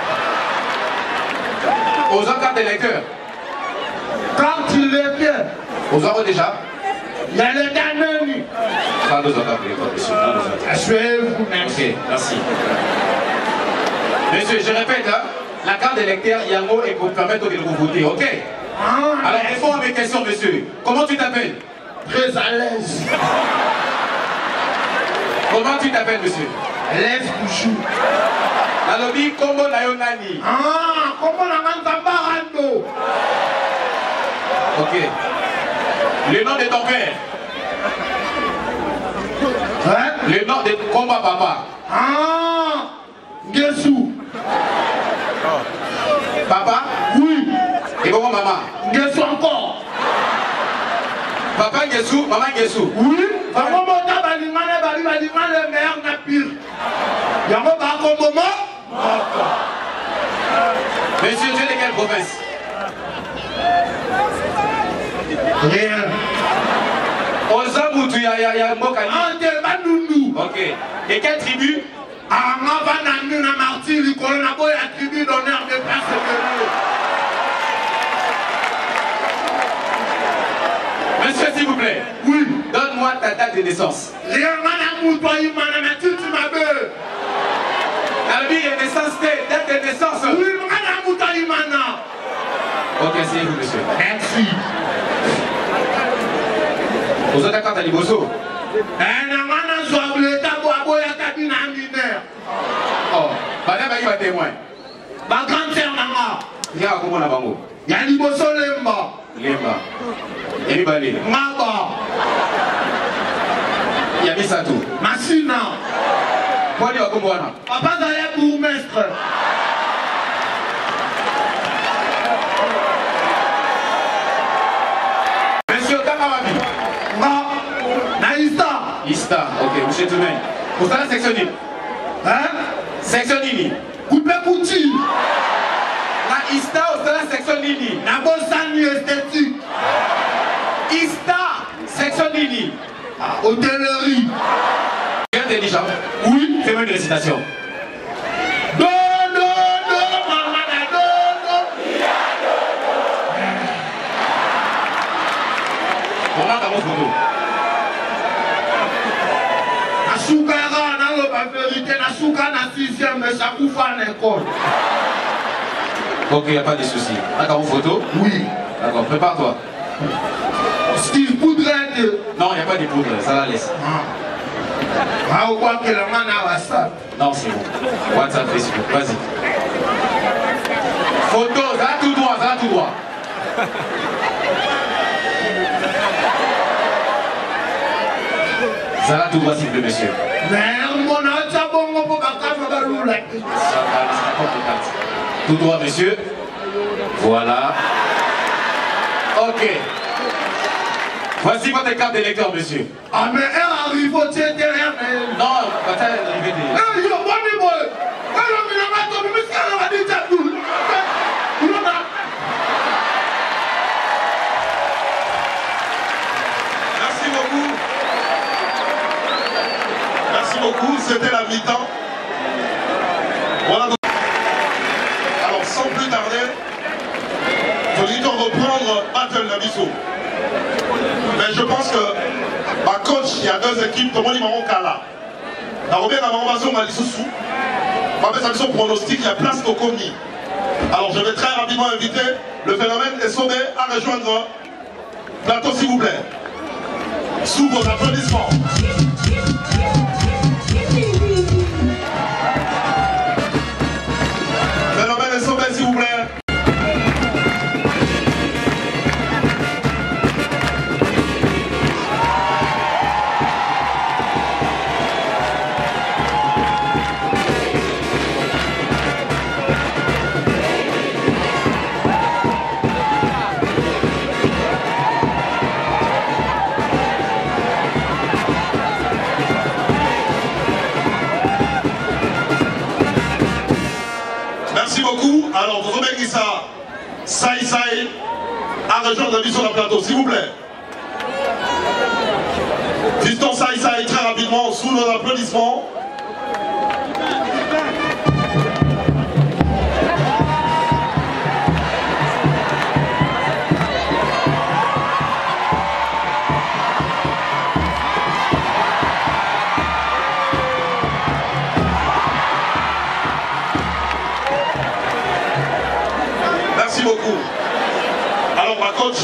aux autres cartes d'électeur. Carte d'électeur. Aux autres déjà? Il y a les derniers. Pas deux autres cartes d'électeur, monsieur. Achevez-vous, merci. Ok, merci. Monsieur, je répète, hein, la carte d'électeur Yango est pour permettre de vous voter, ok? Ah, alors, réponds à mes questions, monsieur. Comment tu t'appelles? Très à l'aise. Comment tu t'appelles, monsieur? Lève Kouchou. La lobby, Kombo Nayonani. Ah, Kombo Nayonani. Ok. Le nom de ton père? Hein? Le nom de Komba Papa? Ah, Guessou. Papa? Oui. Et comment maman? Guessou encore. Papa Guessou, maman Guessou? Oui. Maman Mota Balimane, Balimane, le meilleur n'a pire. Yango Bakombo Monsieur, tu es de quelle province? Rien. Ozamutu ya ya ya Mbokani. Ante Bandundu. Ok. Et quelle tribu? Amavananu na Martiri, Corona Boy, la tribu d'honneur de place de Monsieur, s'il vous plaît. Oui. Donne-moi ta date de naissance. Rien à toi, il m'a dit, tu m'appelles. La vie est naissance, date de naissance. Oui, madame Moutaïmana. Ok, asseyez-vous, monsieur. Merci. Vous êtes d'accord à Liboso? Oh, madame a eu un témoin. Ma grande-sœur Nanga. Il y a un comment là-bas? Il y a Liboso Lemba. Lemba. Il y a Bali. Maba. Il y a Misatou. Massina. Quoi dire comme moi? Papa Zaya bourgmestre. Monsieur Kamarabi. Ma. Naïsta. Ista. Ok, monsieur Toumen. Pour ça, la section Nini. Hein? Section Nini. Coupé Kouti. La Ista au sein de la section Nini. La Bossani esthétique. Ista. Section Nini. Ah, hôtellerie. Intelligent. Oui. Fais-moi une récitation. Do, do, do, maman, do, do. On a mon photo. Asukara, na lo ba vérité, na suka na sixième, mais ça couvre en école. Ok, il n'y a pas de souci. D'accord, une photo? Oui. D'accord, prépare-toi. Steve Poudrette. Non, il n'y a pas de poudre, ça la laisse. Ah, on voit que la main a WhatsApp. Non, c'est bon. WhatsApp, Facebook, vas-y. Photo, ça va tout droit, ça va tout droit. Ça va tout droit, s'il vous plaît, monsieur. Tout droit, monsieur. Voilà. Ok. Voici votre carte d'électeur, monsieur. Ah, mais elle arrive au tien derrière. Non, pas ta arrivée de... Eh, yo, bonne boy. Eh, non, mais non, mais attends, mais c'est qu'elle va dire ça tout. Merci beaucoup. Merci beaucoup, c'était la mi-temps. Voilà. Alors, sans plus tarder, je dis qu'on reprendre Battle Nabiso. Mais je pense que ma coach, il y a deux équipes, tout le monde est Kala. On son pronostic, il y a place au Komi. Alors je vais très rapidement inviter le phénomène Essobé à rejoindre le plateau, s'il vous plaît. Sous vos applaudissements. Phénomène Essobé, s'il vous plaît. Alors, vous avez qui ça? Saï Saï à rejoindre la sur la plateau, s'il vous plaît. Fiston Saï Saï, très rapidement, sous nos applaudissements. Merci beaucoup. Alors, ma coach,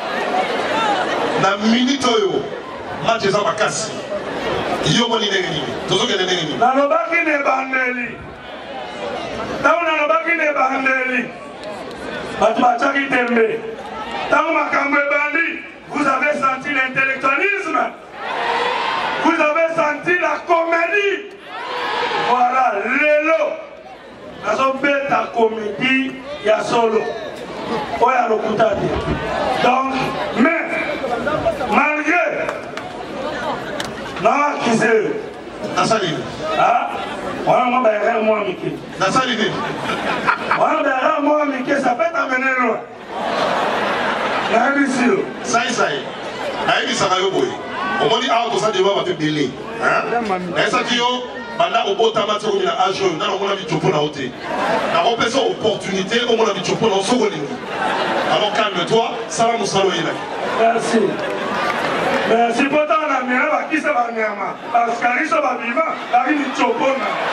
na minute oyo, match eza makasi. Yo moni ndenge nini? Tozo kende ndenge nini? Nalobaki ne bandeli. Tango nalobaki ne bandeli. Bato batiaki tembe. Tango makambo ebandi, vous avez senti l'intellectualisme. Vous avez senti la comédie. Voilà, lelo. Nazobeta comédie ya solo. Oya lokuta te. Donc, mais, malgré non, qui c'est? Nasali. Ah, on a un moi Mickey. Nasali. On a un moi Mickey, ça peut t'amener loin. Saï Saï. Aïe, ça va y aller. On m'a dit, ah, tout ça, tu vas te belé. Hein? Et ça, tu banda au beau tamat sur une âge, on a mis Chopo na hôtel. La repère opportunité, on a mis Chopo na Sogoling. Alors calme-toi, ça va nous saluer. Merci. Merci pour ton ami, qui se va venir. Parce qu'il se va vivre, il y a Chopo.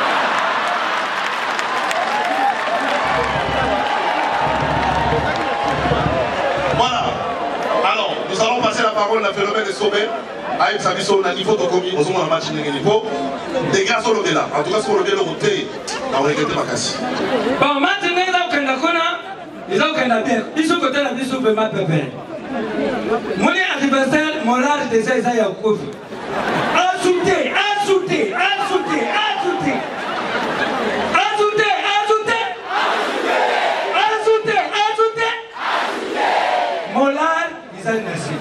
Voilà. Alors, nous allons passer la parole à Phénomène de Sobé. Aïe, ça dit sur le niveau de commis, aux hommes en match niveau. Des gars sur le delà. En tout cas, sur le delà, on a regretté ma casse. Bon, maintenant, ils ont ils ont bien. Ils sont côté la vie sur le map pépé. Mon adversaire, mon âge déjà, ils ont couvert. Insulté, insulté, insulté, insulté. Insulté, insulté. Insulté, insulté. Mon âge, ils ont naissé.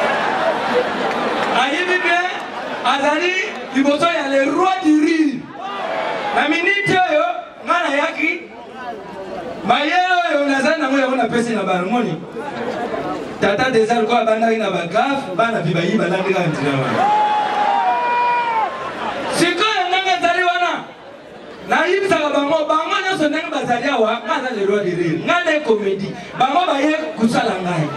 Aïe bien, Azali, il y a les rois du rire. La minute, on a yaki. Maïe, on a zana, on a passé la barmoni. Tata des alcool à Banari na Bagaf, Bana Bibaï, Banari Antina. C'est quand on a Zali Wana. Naïm Sarabango, Bango, son nom Bazaliawa, Maza les rois du rire. Nade comédie. Bango Baye Koussalangai.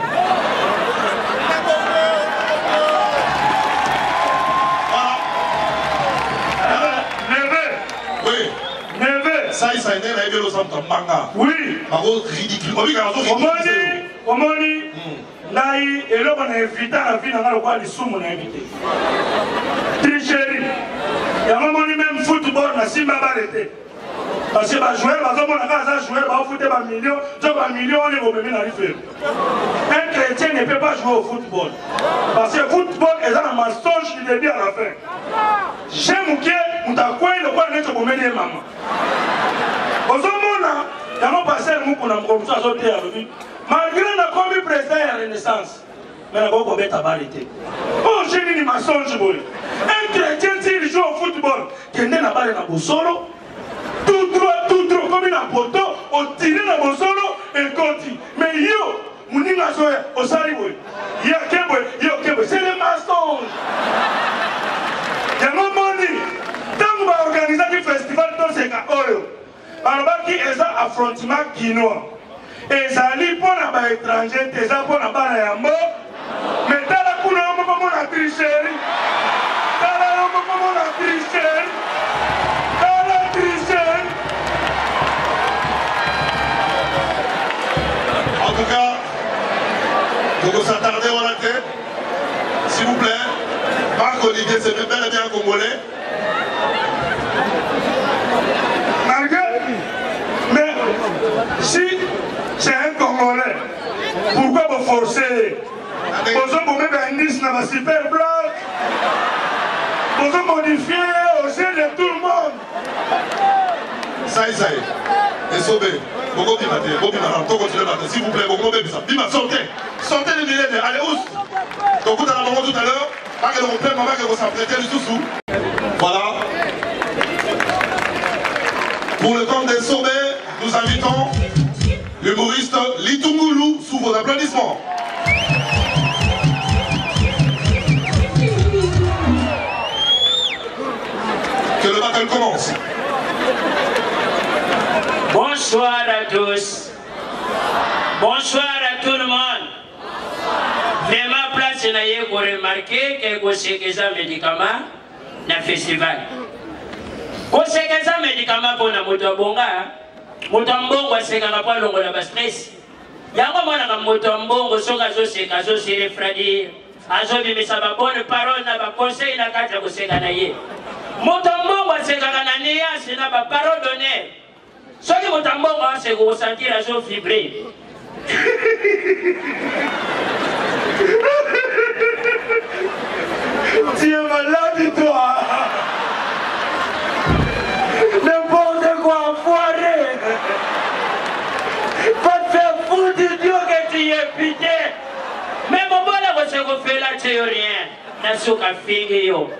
Saï Saï n'est pas le centre manga. Oui. Par contre, ridicule. On dit qu'on Omoni, Naï, et là, on a invité à la vie dans le coin du soum, on a invité. Tricherie. Il y a un moment même football, on a Simba arrêté. Parce que les joueurs, on a joué, on a foutu un million, un million, on est au même dans les un chrétien ne peut pas jouer au football. Parce que le football est un mensonge du début à la fin. J'aime que on t'a quoi le quoi n'est-ce que mener maman. Au moment il y a un passé où on a commencé à sauter avec lui. Malgré la commis président à la Renaissance, mais la gogo bête à bariter. Oh j'ai dit mensonge boy. Un chrétien s'il joue au football, qui n'est pas balle dans le solo. Tout droit, tout droit, comme il a poteau, on tire dans le solo et continue. Mais yo, mon ninga soye, au saliboy. Il y a qu'un boy, il y a qu'un boy, c'est le mensonge. Il y a un moment dit, tant qu'on va organiser le festival, tout c'est qu'à Oyo. Alors, il y a un affrontement guinois. Et ça lit pour les étrangers, c'est ça pour les Yambo. Mais dans la couleur, on a triché. Dans la couleur, on a triché. En tout cas, il faut s'attarder à la tête. S'il vous plaît, Marc Olivier, c'est bel et bien un Congolais. Malgré, mais si c'est un Congolais, pourquoi vous forcez? Vous avez un indice dans la super bloc. Vous avez modifié au sein de tout le monde. Saï Saï, et Sobé, Bogo Bimate, Bogo Bimate, Bogo Bimate, s'il vous plaît, Bogo Bimate, Bimate, sortez, sortez les millénaires, allez, où? Donc, vous avez tout à l'heure, pas que l'on peut, pas que vous s'apprêtez du sous-sous. Voilà. Pour le compte des Sobé, nous invitons l'humoriste Litungulu, sous vos applaudissements. Que le battle commence. Bonsoir à tous. Bonsoir à tout le monde. Vraiment, place n'a pour remarquer que c'est que ça médicament dans le festival. C'est que ça médicament pour la motabonga. Motambongo c'est qu'on n'a pas longo la stress. Yango mona ka motombongo soka zo seka zo sire fradi. Azo bimisa ba bonne parole na ba conseil na kata ko seka na ye. Motombongo c'est ka na nia sina ba parole d'honneur. Soki motombongo c'est ko sentir azo vibrer. Tu es malade toi. N'importe quoi, enfoiré. Va te faire foutre du Dieu que tu es pité. Mais mon bon là, c'est qu'on fait là, tu n'as rien. N'a souka figue yo.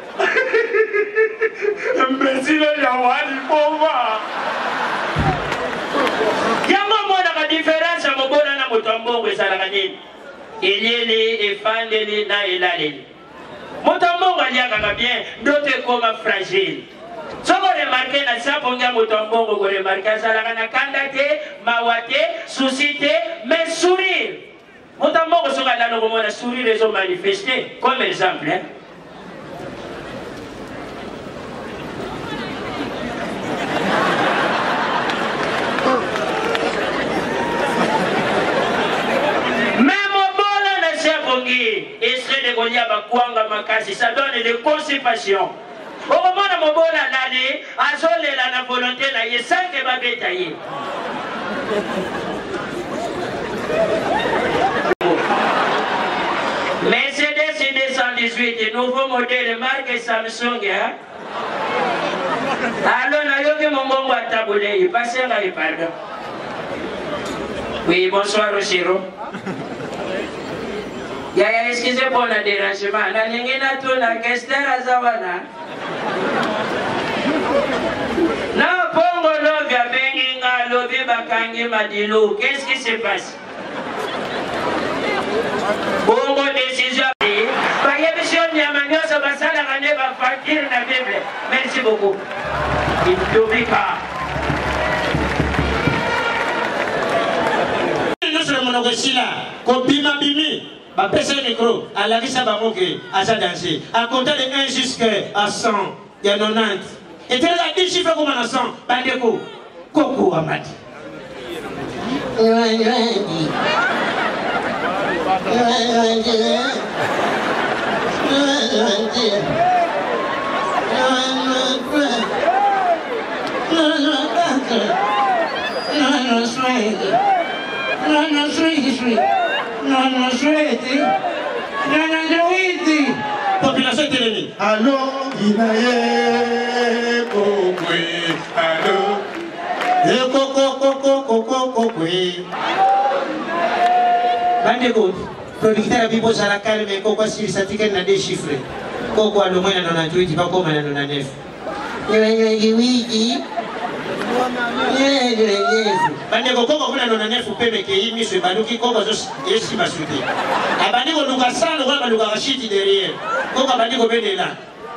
Imbécile, il y a un pauvre. Yango mona ka différence ya mobona na motombongo esalaka nini? Elieli efandeli na elaleli. Motombongo aliakaka bien, ndoto ekoma fragile. Soko remarqué na saponga motombongo ko remarqué asalaka na kanda te, mawa te, souci te, mais sourire. Motombongo soka lalo komona sourire ezo manifester comme exemple. Hein? Esprit de Gonia Bakwanga Makasi, ça donne des constipations. Au moment de mon bon année, à Zolé la volonté, là, il y a cinq qui va bétailler. Mercedes deux cent dix-huit, nouveau modèle marque Samsung. Hein? Alors, on a eu mon bon à tabouler, il passe là, il pardon. Oui, bonsoir, Rochiro. Yaya, excusez pour le dérangement. Na lingina tu na kestera zawana. Na pongo lobi a bengi nga lobi bakangi madilu. Qu'est-ce qui se passe? Pongo décision prise. Baye mission nyamanyoso basala kane ba fakir na Bible. Merci beaucoup. Intubika. Nous sommes en Chine. Kobima bimi. Ba pesa le micro, à la visa bamoke, à sa danser. À compter de un jusqu'à cent, il y a quatre-vingt-dix. Et tu as dit chiffres comme on a cent, Bandeko, Coco Amadi. Non, non, souhaité. Non, non, souhaité. Population télévision. Allô, Inaye, Kokwe. Allô. Et Coco, Coco, Coco, Kokwe. Bandeko, producteur a bibo à la calme, mais Coco, si ça tique, n'a des chiffres. Coco a le moins dans la huit, pas comme dans la neuf. Oui, bandeko koko kuna nona nefu peme ke yimi se baluki koko zo yesi basuti abandiko luka sano kwa baluka rashiti derrière koko bandiko bende là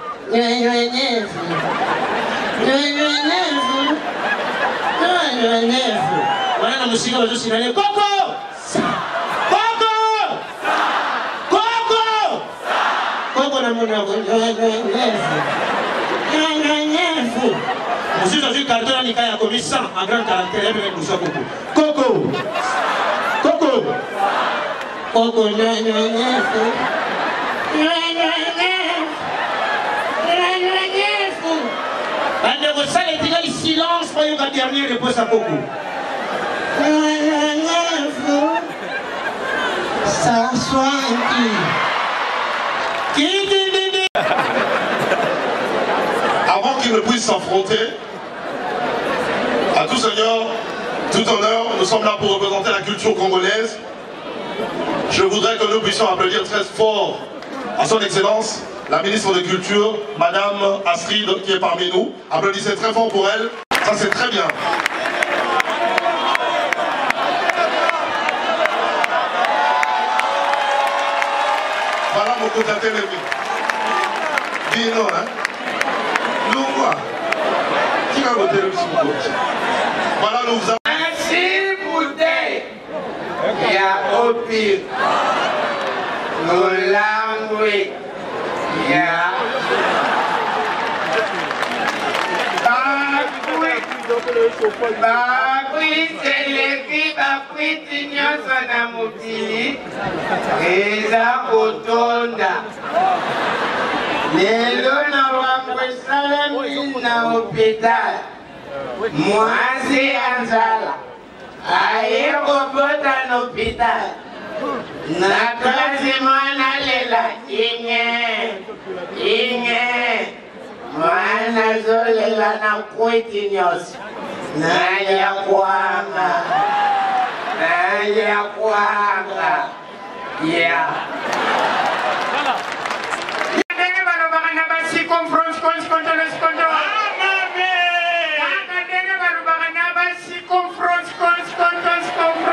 wana na musika bazo sinale koko koko koko koko na mona ko nefu je suis dans une carton qui a commis cent en grand caractère avec nous Coco. Coco Coco Coco Bandeko ça les tigres silence pour une dernière réponse à Coco. Ça soit qui dit Avant qu'ils ne puissent s'affronter, à tout seigneur, tout honneur, nous sommes là pour représenter la culture congolaise. Je voudrais que nous puissions applaudir très fort à son excellence, la ministre de Culture, Madame Astrid, qui est parmi nous. Applaudissez très fort pour elle, ça c'est très bien. mokuta telemi. Dino, hein? Lungwa. Qui va voter le sous-côté? Voilà, nous vous avons. Ainsi, bouteille. Il y a au pire. Nous langues. Il y a. Bakwiteleki bakwiti nyonso na mokili eza kotonda lelo na wambo esalami na hopital mwasi ya nzala aye kobota na hopital na kasi mwana lela inge inge mwana zolela na kwiti nyonso naja kwanga naja kwanga ya ndenge balobaka na bacirconfrance contoles conto kaka ndenge balobaka na bacirconfrance contoles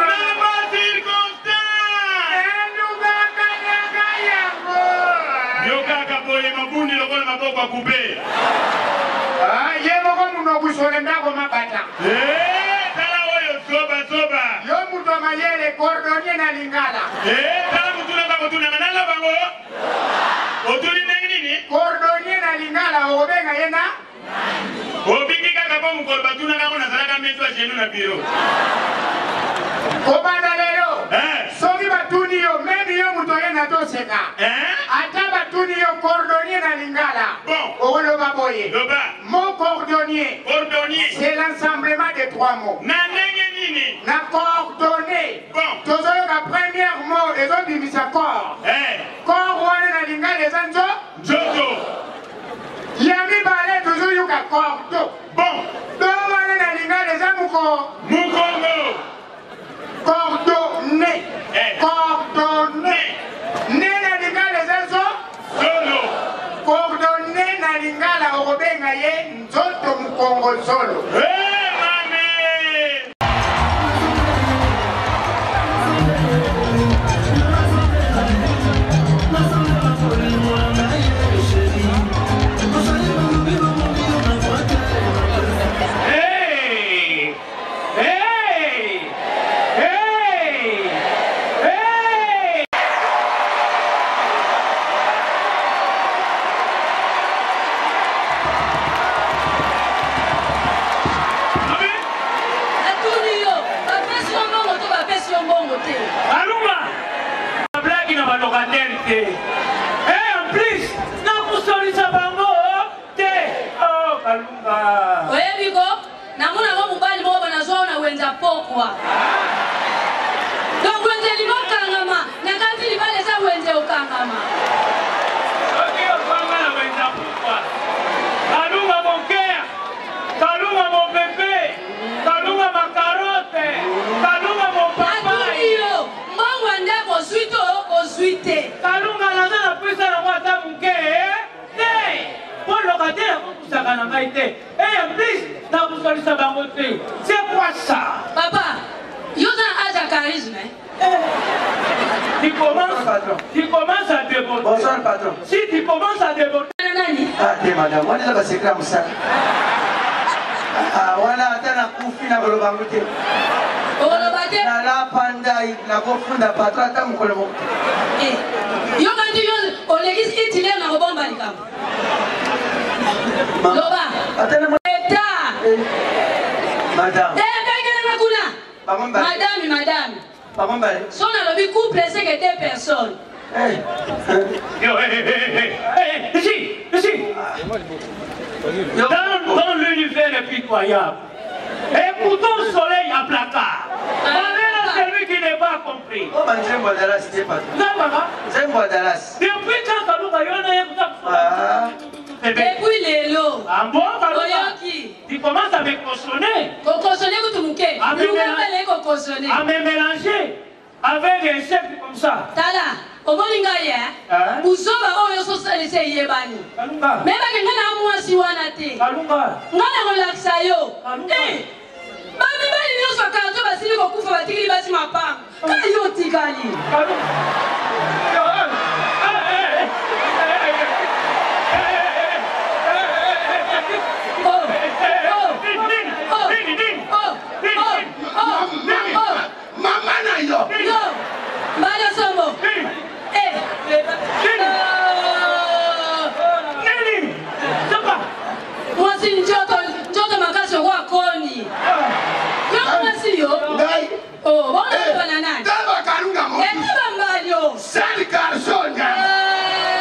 elubakanyaka yango yo kaka boye mabundi lokola maboko akupe ye moko muno okusole ndako mabata tala oyo zoba zoba yo mutu amayele cordonnier na lingala tala mutuna bango tunanga nala bango otuli ndenge nini cordonnier na lingala okobenga ye na obiki kaka po mokolo batunanga ngo nazalaka meto ya genu na biro kobanda lelo soki batuni yo meme yo mutu oye na toseka ata batuni yo cordonnier na lingala okoloba boye mot cordonnier c'est l'ensemblement de trois mots na ndenge nini na coordonné tozoyoka première mot ezobimisa corps corps wana na lingala eza nzo nzoto ya mibale tozoyoka cordo bon do wana na lingala eza moko mukongo coordonné coordonné ne na lingala eza nzo solo coordonné na lingala okobenga ye nzoto mukongo solo c'est quoi ça? Papa, yo as un charisme. Tu commences, tu commences à déborder. Bonsoir, patron. Si tu commences à déborder. Ah, t'es madame, on est là, c'est comme ça. Ah, voilà, t'as la couffe, na golobangute. Golobate? Na la panda, na kofunda patron, t'as mon colombo. Eh, yo quand tu yo, on l'église itilé na robomba likam. Loba. Attends, moi. Madame. Eh, madame, madame. Madame. Son lobby couple, c'est que deux personnes. Yo, hé, hé, hé, hé, ici, ici. Dans, dans l'univers impitoyable, écoutons le soleil à placard. Voilà celui qui n'est pas compris. Oh, man, j'aime Dallas, c'est pas tout. Non, maman. J'aime Dallas. Depuis quand Kalouka, il y en a un peu. Depuis les lots. Ah bon, Kalouka? Tu commences à me cautionner. Cautionner que tu m'ouquais. À me mélanger avec un chef comme ça. Tala. Omolinga ya uzoba oyo so salise yebani meba ke ngana mwasi wana te ngana relaxa yo eh bami bali nyoso kanto basili kokufa batikili basi mapanga kayo tikali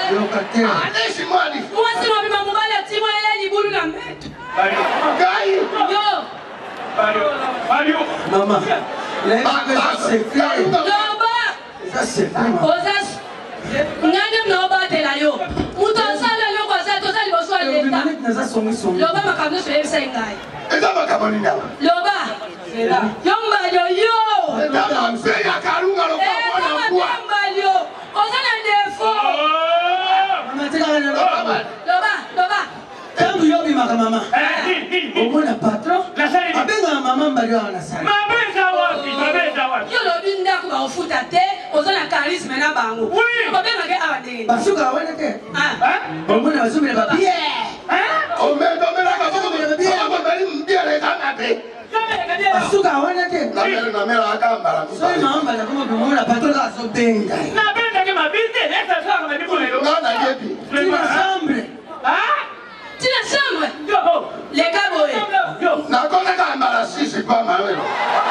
Allez, moi, dit. Moi, c'est moi, ma mobile, elle dit, moi, elle est boulou la mettre. Gaï. Yo. Mario. Maman. C'est clair. Ça, c'est clair. Osas. Ngane mnaoba tela yo. Muto sala yo kwa sa to sali boswa leta. Loba makamno so yebisa ngai. Eza makamoni na. Loba. Yomba yo yo. Eza mse ya karunga lo kwa na kwa. Yomba yo. Osana defo. Mama tela na loba. Loba, loba. Tangu yobi makamama. Omona patron. Abenga mama mbaliwa na sana. Mabeza wapi? Mabeza wapi? Yo lobi ndaku ba ufuta te. Osana charisme na bango. Oui. Obenga ke abadenge. Basuka wana te. Ah. Omona basumile ba bien. Hein? O me domela ka soko de bien. Ko bali mbia le kana te. Basuka wana te. Na mera na mera akambala. So mama mbala kama omona patron ka so benga. Na benga ke mabinde, esa sala kama bipo lelo. Na na yebi. Tina chambre. Ah? Tina chambre. Yo. Le kaboye. Yo. Na kona ka mbala sisi pa mawe.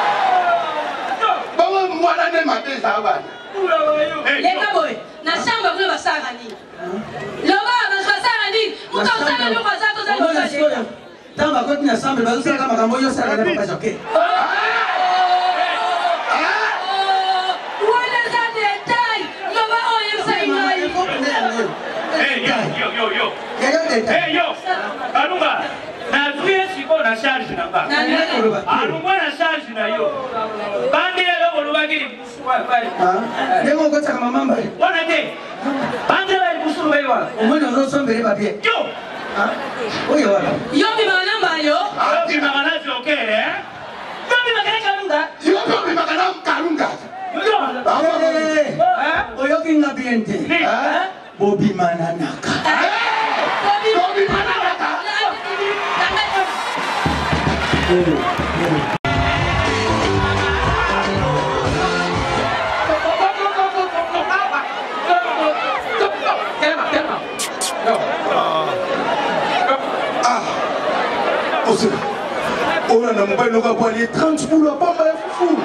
Bongo mwana ne mabeza abana. Le kaboye. Na chambre kuna basaka ni. Loba basaka ni. Muto sala yo kwa zato za yo. Tamba koti na chambre bazosala kama makambo yo sala na papa joke. Wala za detail. Loba oye msaingai. Hey yo yo yo. Hey yo. Kanunga. Na tuye siko na charge na ba. Alungwa na charge na yo. Bandi lelo bolubagiri buswa bali. Ah. Demo ko taka mama mbali. Wana te. Bandi lelo buswa bali wa. Omona no sombere babie. Yo. Ah. Oyo wala. Yo bi magana mbayo. Ah, bi magana joke eh. Yo bi magana kanunga. Yo bi magana karunga. Yo. Eh. Oyo kinga biente. Eh. Bobi mananaka. Bobi mananaka. Ah, on a mobile nous va voir les trente boules à pas mal fou.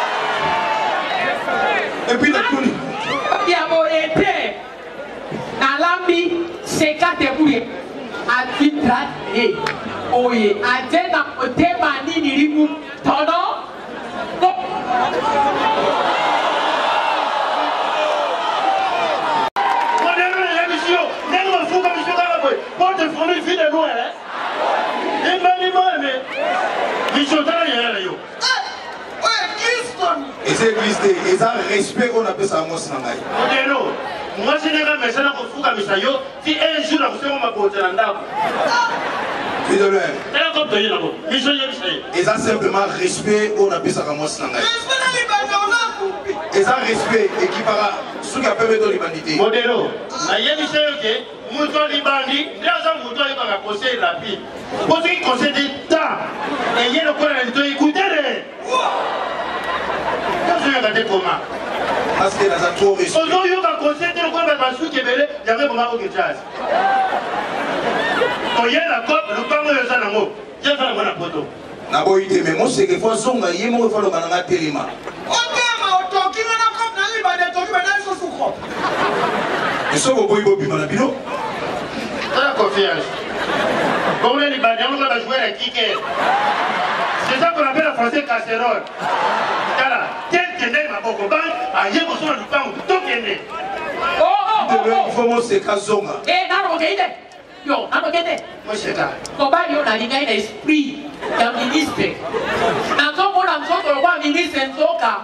Et puis la tournée. Yabo été. Nalambi c'est quatre boules. A titra et oye a tena ote mani nirimu tono. Et c'est existé, et ça respect qu'on appelle ça à moi. Moi, je n'ai pas message pour foutre à Misayo. Si un jour, vous savez, on m'a posé un dame. Tu de l'air. Et Et ça simplement respect qu'on appelle ça à moi. Et ça respect équivalent ce qui a permis de l'humanité. Modelo. Na yemi seyoke, muto libandi, ndaza muto ali ba conseil rapide. Pour ce qui conseille des temps, et yé le quoi la lito écouter. Quand je regarde comment. Parce que dans un trop respect. Aujourd'hui, on va conseiller le quoi la basu qui belé, il y avait comment au jazz. Quand yé la cop, le pango de Zanamo, j'ai fait la bonne photo. Na boyite mais moi c'est que fois zonga yé mo fa lo bananga telema. Et ça, vous pouvez vous dire, Bino? La confiance. Comme les Libanais, on va jouer à Kiké. C'est ça qu'on appelle en français casserole. Voilà. Quel n'est ma boco banque, à Yéboson du pain, tout est né. Oh, oh, oh, oh. Il faut que c'est Kazonga. Eh, non, ok, yo, non, ok, moi c'est ça. Comment yo, on a dit qu'il y a esprit d'un ministre. Dans son monde, dans son roi, ministre, en son cas.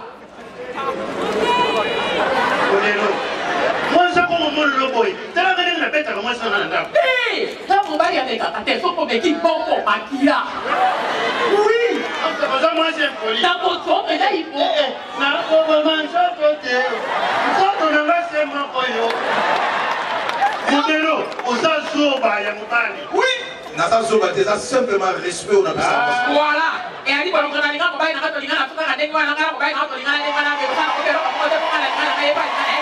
Moi, ça, comme on le boy. T'as la venue de la bête à moi, ça, dans la dame. Hé, là, vous voyez avec la tête, faut qu'on mette une bombe pour Makila. Oui. Moi, c'est un folie. Dans votre son, mais là, il faut. Na comment ça côté. Ça, on a c'est mon coyo. Modelo, on s'en sort, bah, il y a mon pari. Oui. Nasa Zoba, c'est simplement respect, on a besoin de voilà. Et à l'époque, on a dit qu'on va y aller, on va y aller, on va y aller, on va y aller, on va y aller, on va y aller, on va y aller,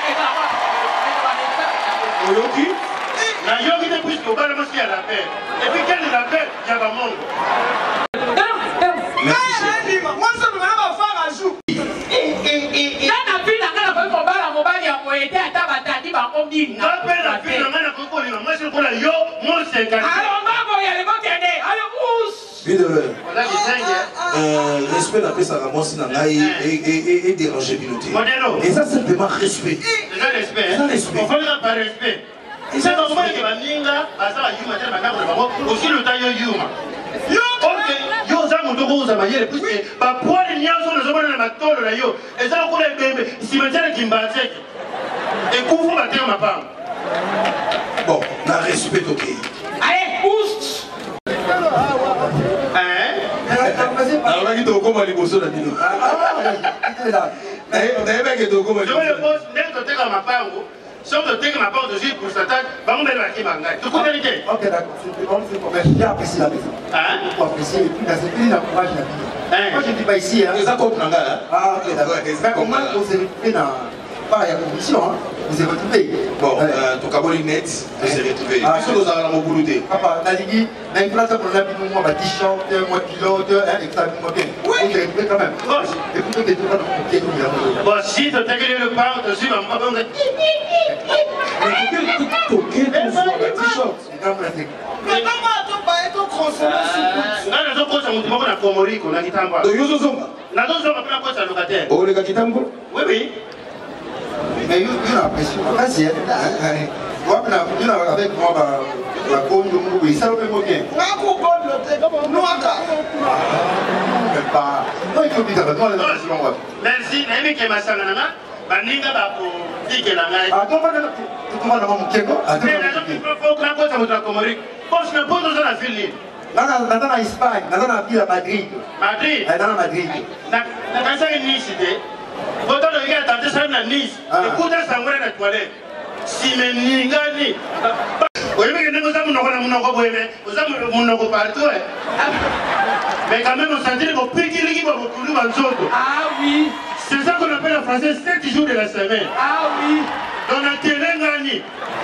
on va y aller, Oyoki, la yogi de plus qu'au bas de monsieur à la paix. Et puis quel est la paix, il y a un monde. Merci. Moi, je me rends faire un jour. Et, et, et, et. Quand la fille n'a pas fait mon bal à mon bal, il a été à ta bataille, il va en dire. La paix, la fille, cinquante. Alors, maman, il y a les mots qui ont dit. Alors, ousse. Vie de l'heure. Respect d'après sa ramonce et déranger Binoté. Et ça, simplement respect. C'est un respect. C'est un respect. On fait par respect. Et c'est normal que la Ninga, à ça, Yuma, telle manière de aussi le taille Yuma. Ok, yo, ça, mon tour, ça m'a dit, plus que, bah, pour les liens sur le zombie de ma tôle, là, yo, et ça, on connaît, bébé, si maintenant, qui me bat, et couvre ma terre, ma femme. Bon, on a respect, ok. Allez, oust. Alors, on a dit au combat les bossos d'Abino. D'ailleurs, mec est au combat. Je me pose, dès que tu es dans ma part, si on te dit que ma part de suite pour Satan, va me mettre qui m'a gagné. Tu connais l'idée? Ok, d'accord. J'ai apprécié la maison. Hein? Pour apprécier, et puis dans cette ville, l'encourage la vie. Moi, je ne dis pas ici. Hein. Ça comprend là. Ah, ok, d'accord. Mais au moins, on s'est retrouvé dans. Pas la commission, hein. Vous s'est retrouvé. Bon, tu as caboli net, vous s'est retrouvé. Ah, ce que vous avez dans mon boulot. Papa, dans l'Igui, dans une place pour l'habit, moi, ma t-shirt, moi, pilote, hein, et ça, moi, bien. Oui. On s'est retrouvé quand même. Et puis, tu n'es pas dans mon pied. Bon, si tu as gagné le pain, tu suis dans mon pain. Mais quel coquet pour voir la t-shirt? Mais comment tu vas être consommé sur tout? Non, non, non, non, non, non, Komori, on a dit tant. Donc, yo, zonga. La dose on va faire un locataire. Oh, les gars qui t'aiment? Oui, oui. Mais you you l'impression, vas-y, moi avec moi ma com de mon oui, ça me fait bien. Moi coupe le non aka. Mais pas. Non, il faut dire ça, non, non. Merci, mais qui m'a sangana, baninga ba ko dike la ngai. Ah, donc tu vas dans mon keko. Ah, mais là tu peux pas que la cosa votre Komori. Parce que pour nous la ville. Là là dans la Espagne, dans la ville à Madrid. Madrid. Dans Madrid. Na na kanisa ni cité. Quand on regarde dans des salles à Nice, écoutez ça dans la toilette. Si mais ningani. Oui, mais nous avons nous nous avons nous avons nous avons partout. Mais quand même on sentit que petit qui va beaucoup nous en Ah oui. C'est ça qu'on appelle en français sept jours de la semaine. Ah oui. Dans la télé ngani.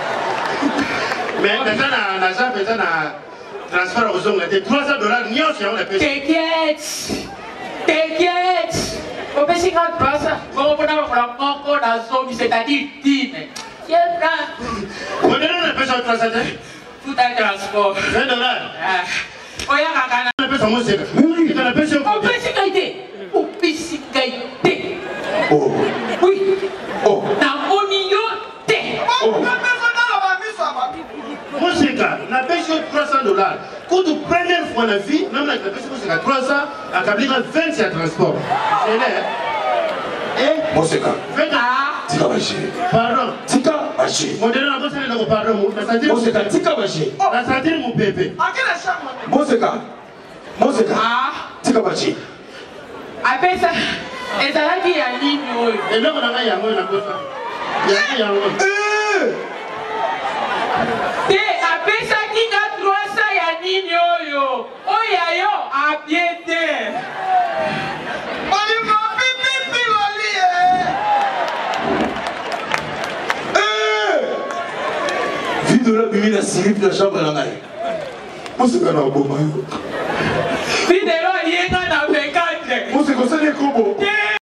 Mais maintenant na na ça maintenant na transfert aux hommes là trois cents dollars ni on a payé. T'inquiète. T'inquiète. Au Pessingat Plaza, on va prendre encore la zone, c'est-à-dire dîme. Tiens, là. On a donné un peu sur trois cents. Tout un transport. vingt dollars. Oh, il y a un on appelle ça musique. Oui, on appelle ça. Au Pessingaïté. Au Pessingaïté. Oh. Oui. Oh. Dans mon milieu, t'es. Oh. Musique, on appelle ça trois cents dollars. Quand la première fois dans la vie, même avec la personne qui a trois cents, à Kabila vingt c'est un transport. C'est là. Et moi c'est quand Tika Baché. Pardon. Tika Baché. Mon dernier enfant c'est le pardon. Moi c'est quand Tika Baché. La santé mon bébé. Moi c'est quand Moi c'est quand Tika Baché. Après ça, et ça a dit à l'île. Et là on a un yango, on a quoi ça? Il y a un yango. Te apesa kinga trois cents ya nini oyo oya yo abiete oli mo pipi pi oli eh vie de la bimi na sirip la chambre la ngai moi c'est kana boma yo vie de la yenga na vingt-quatre moi c'est comme ça les kobo te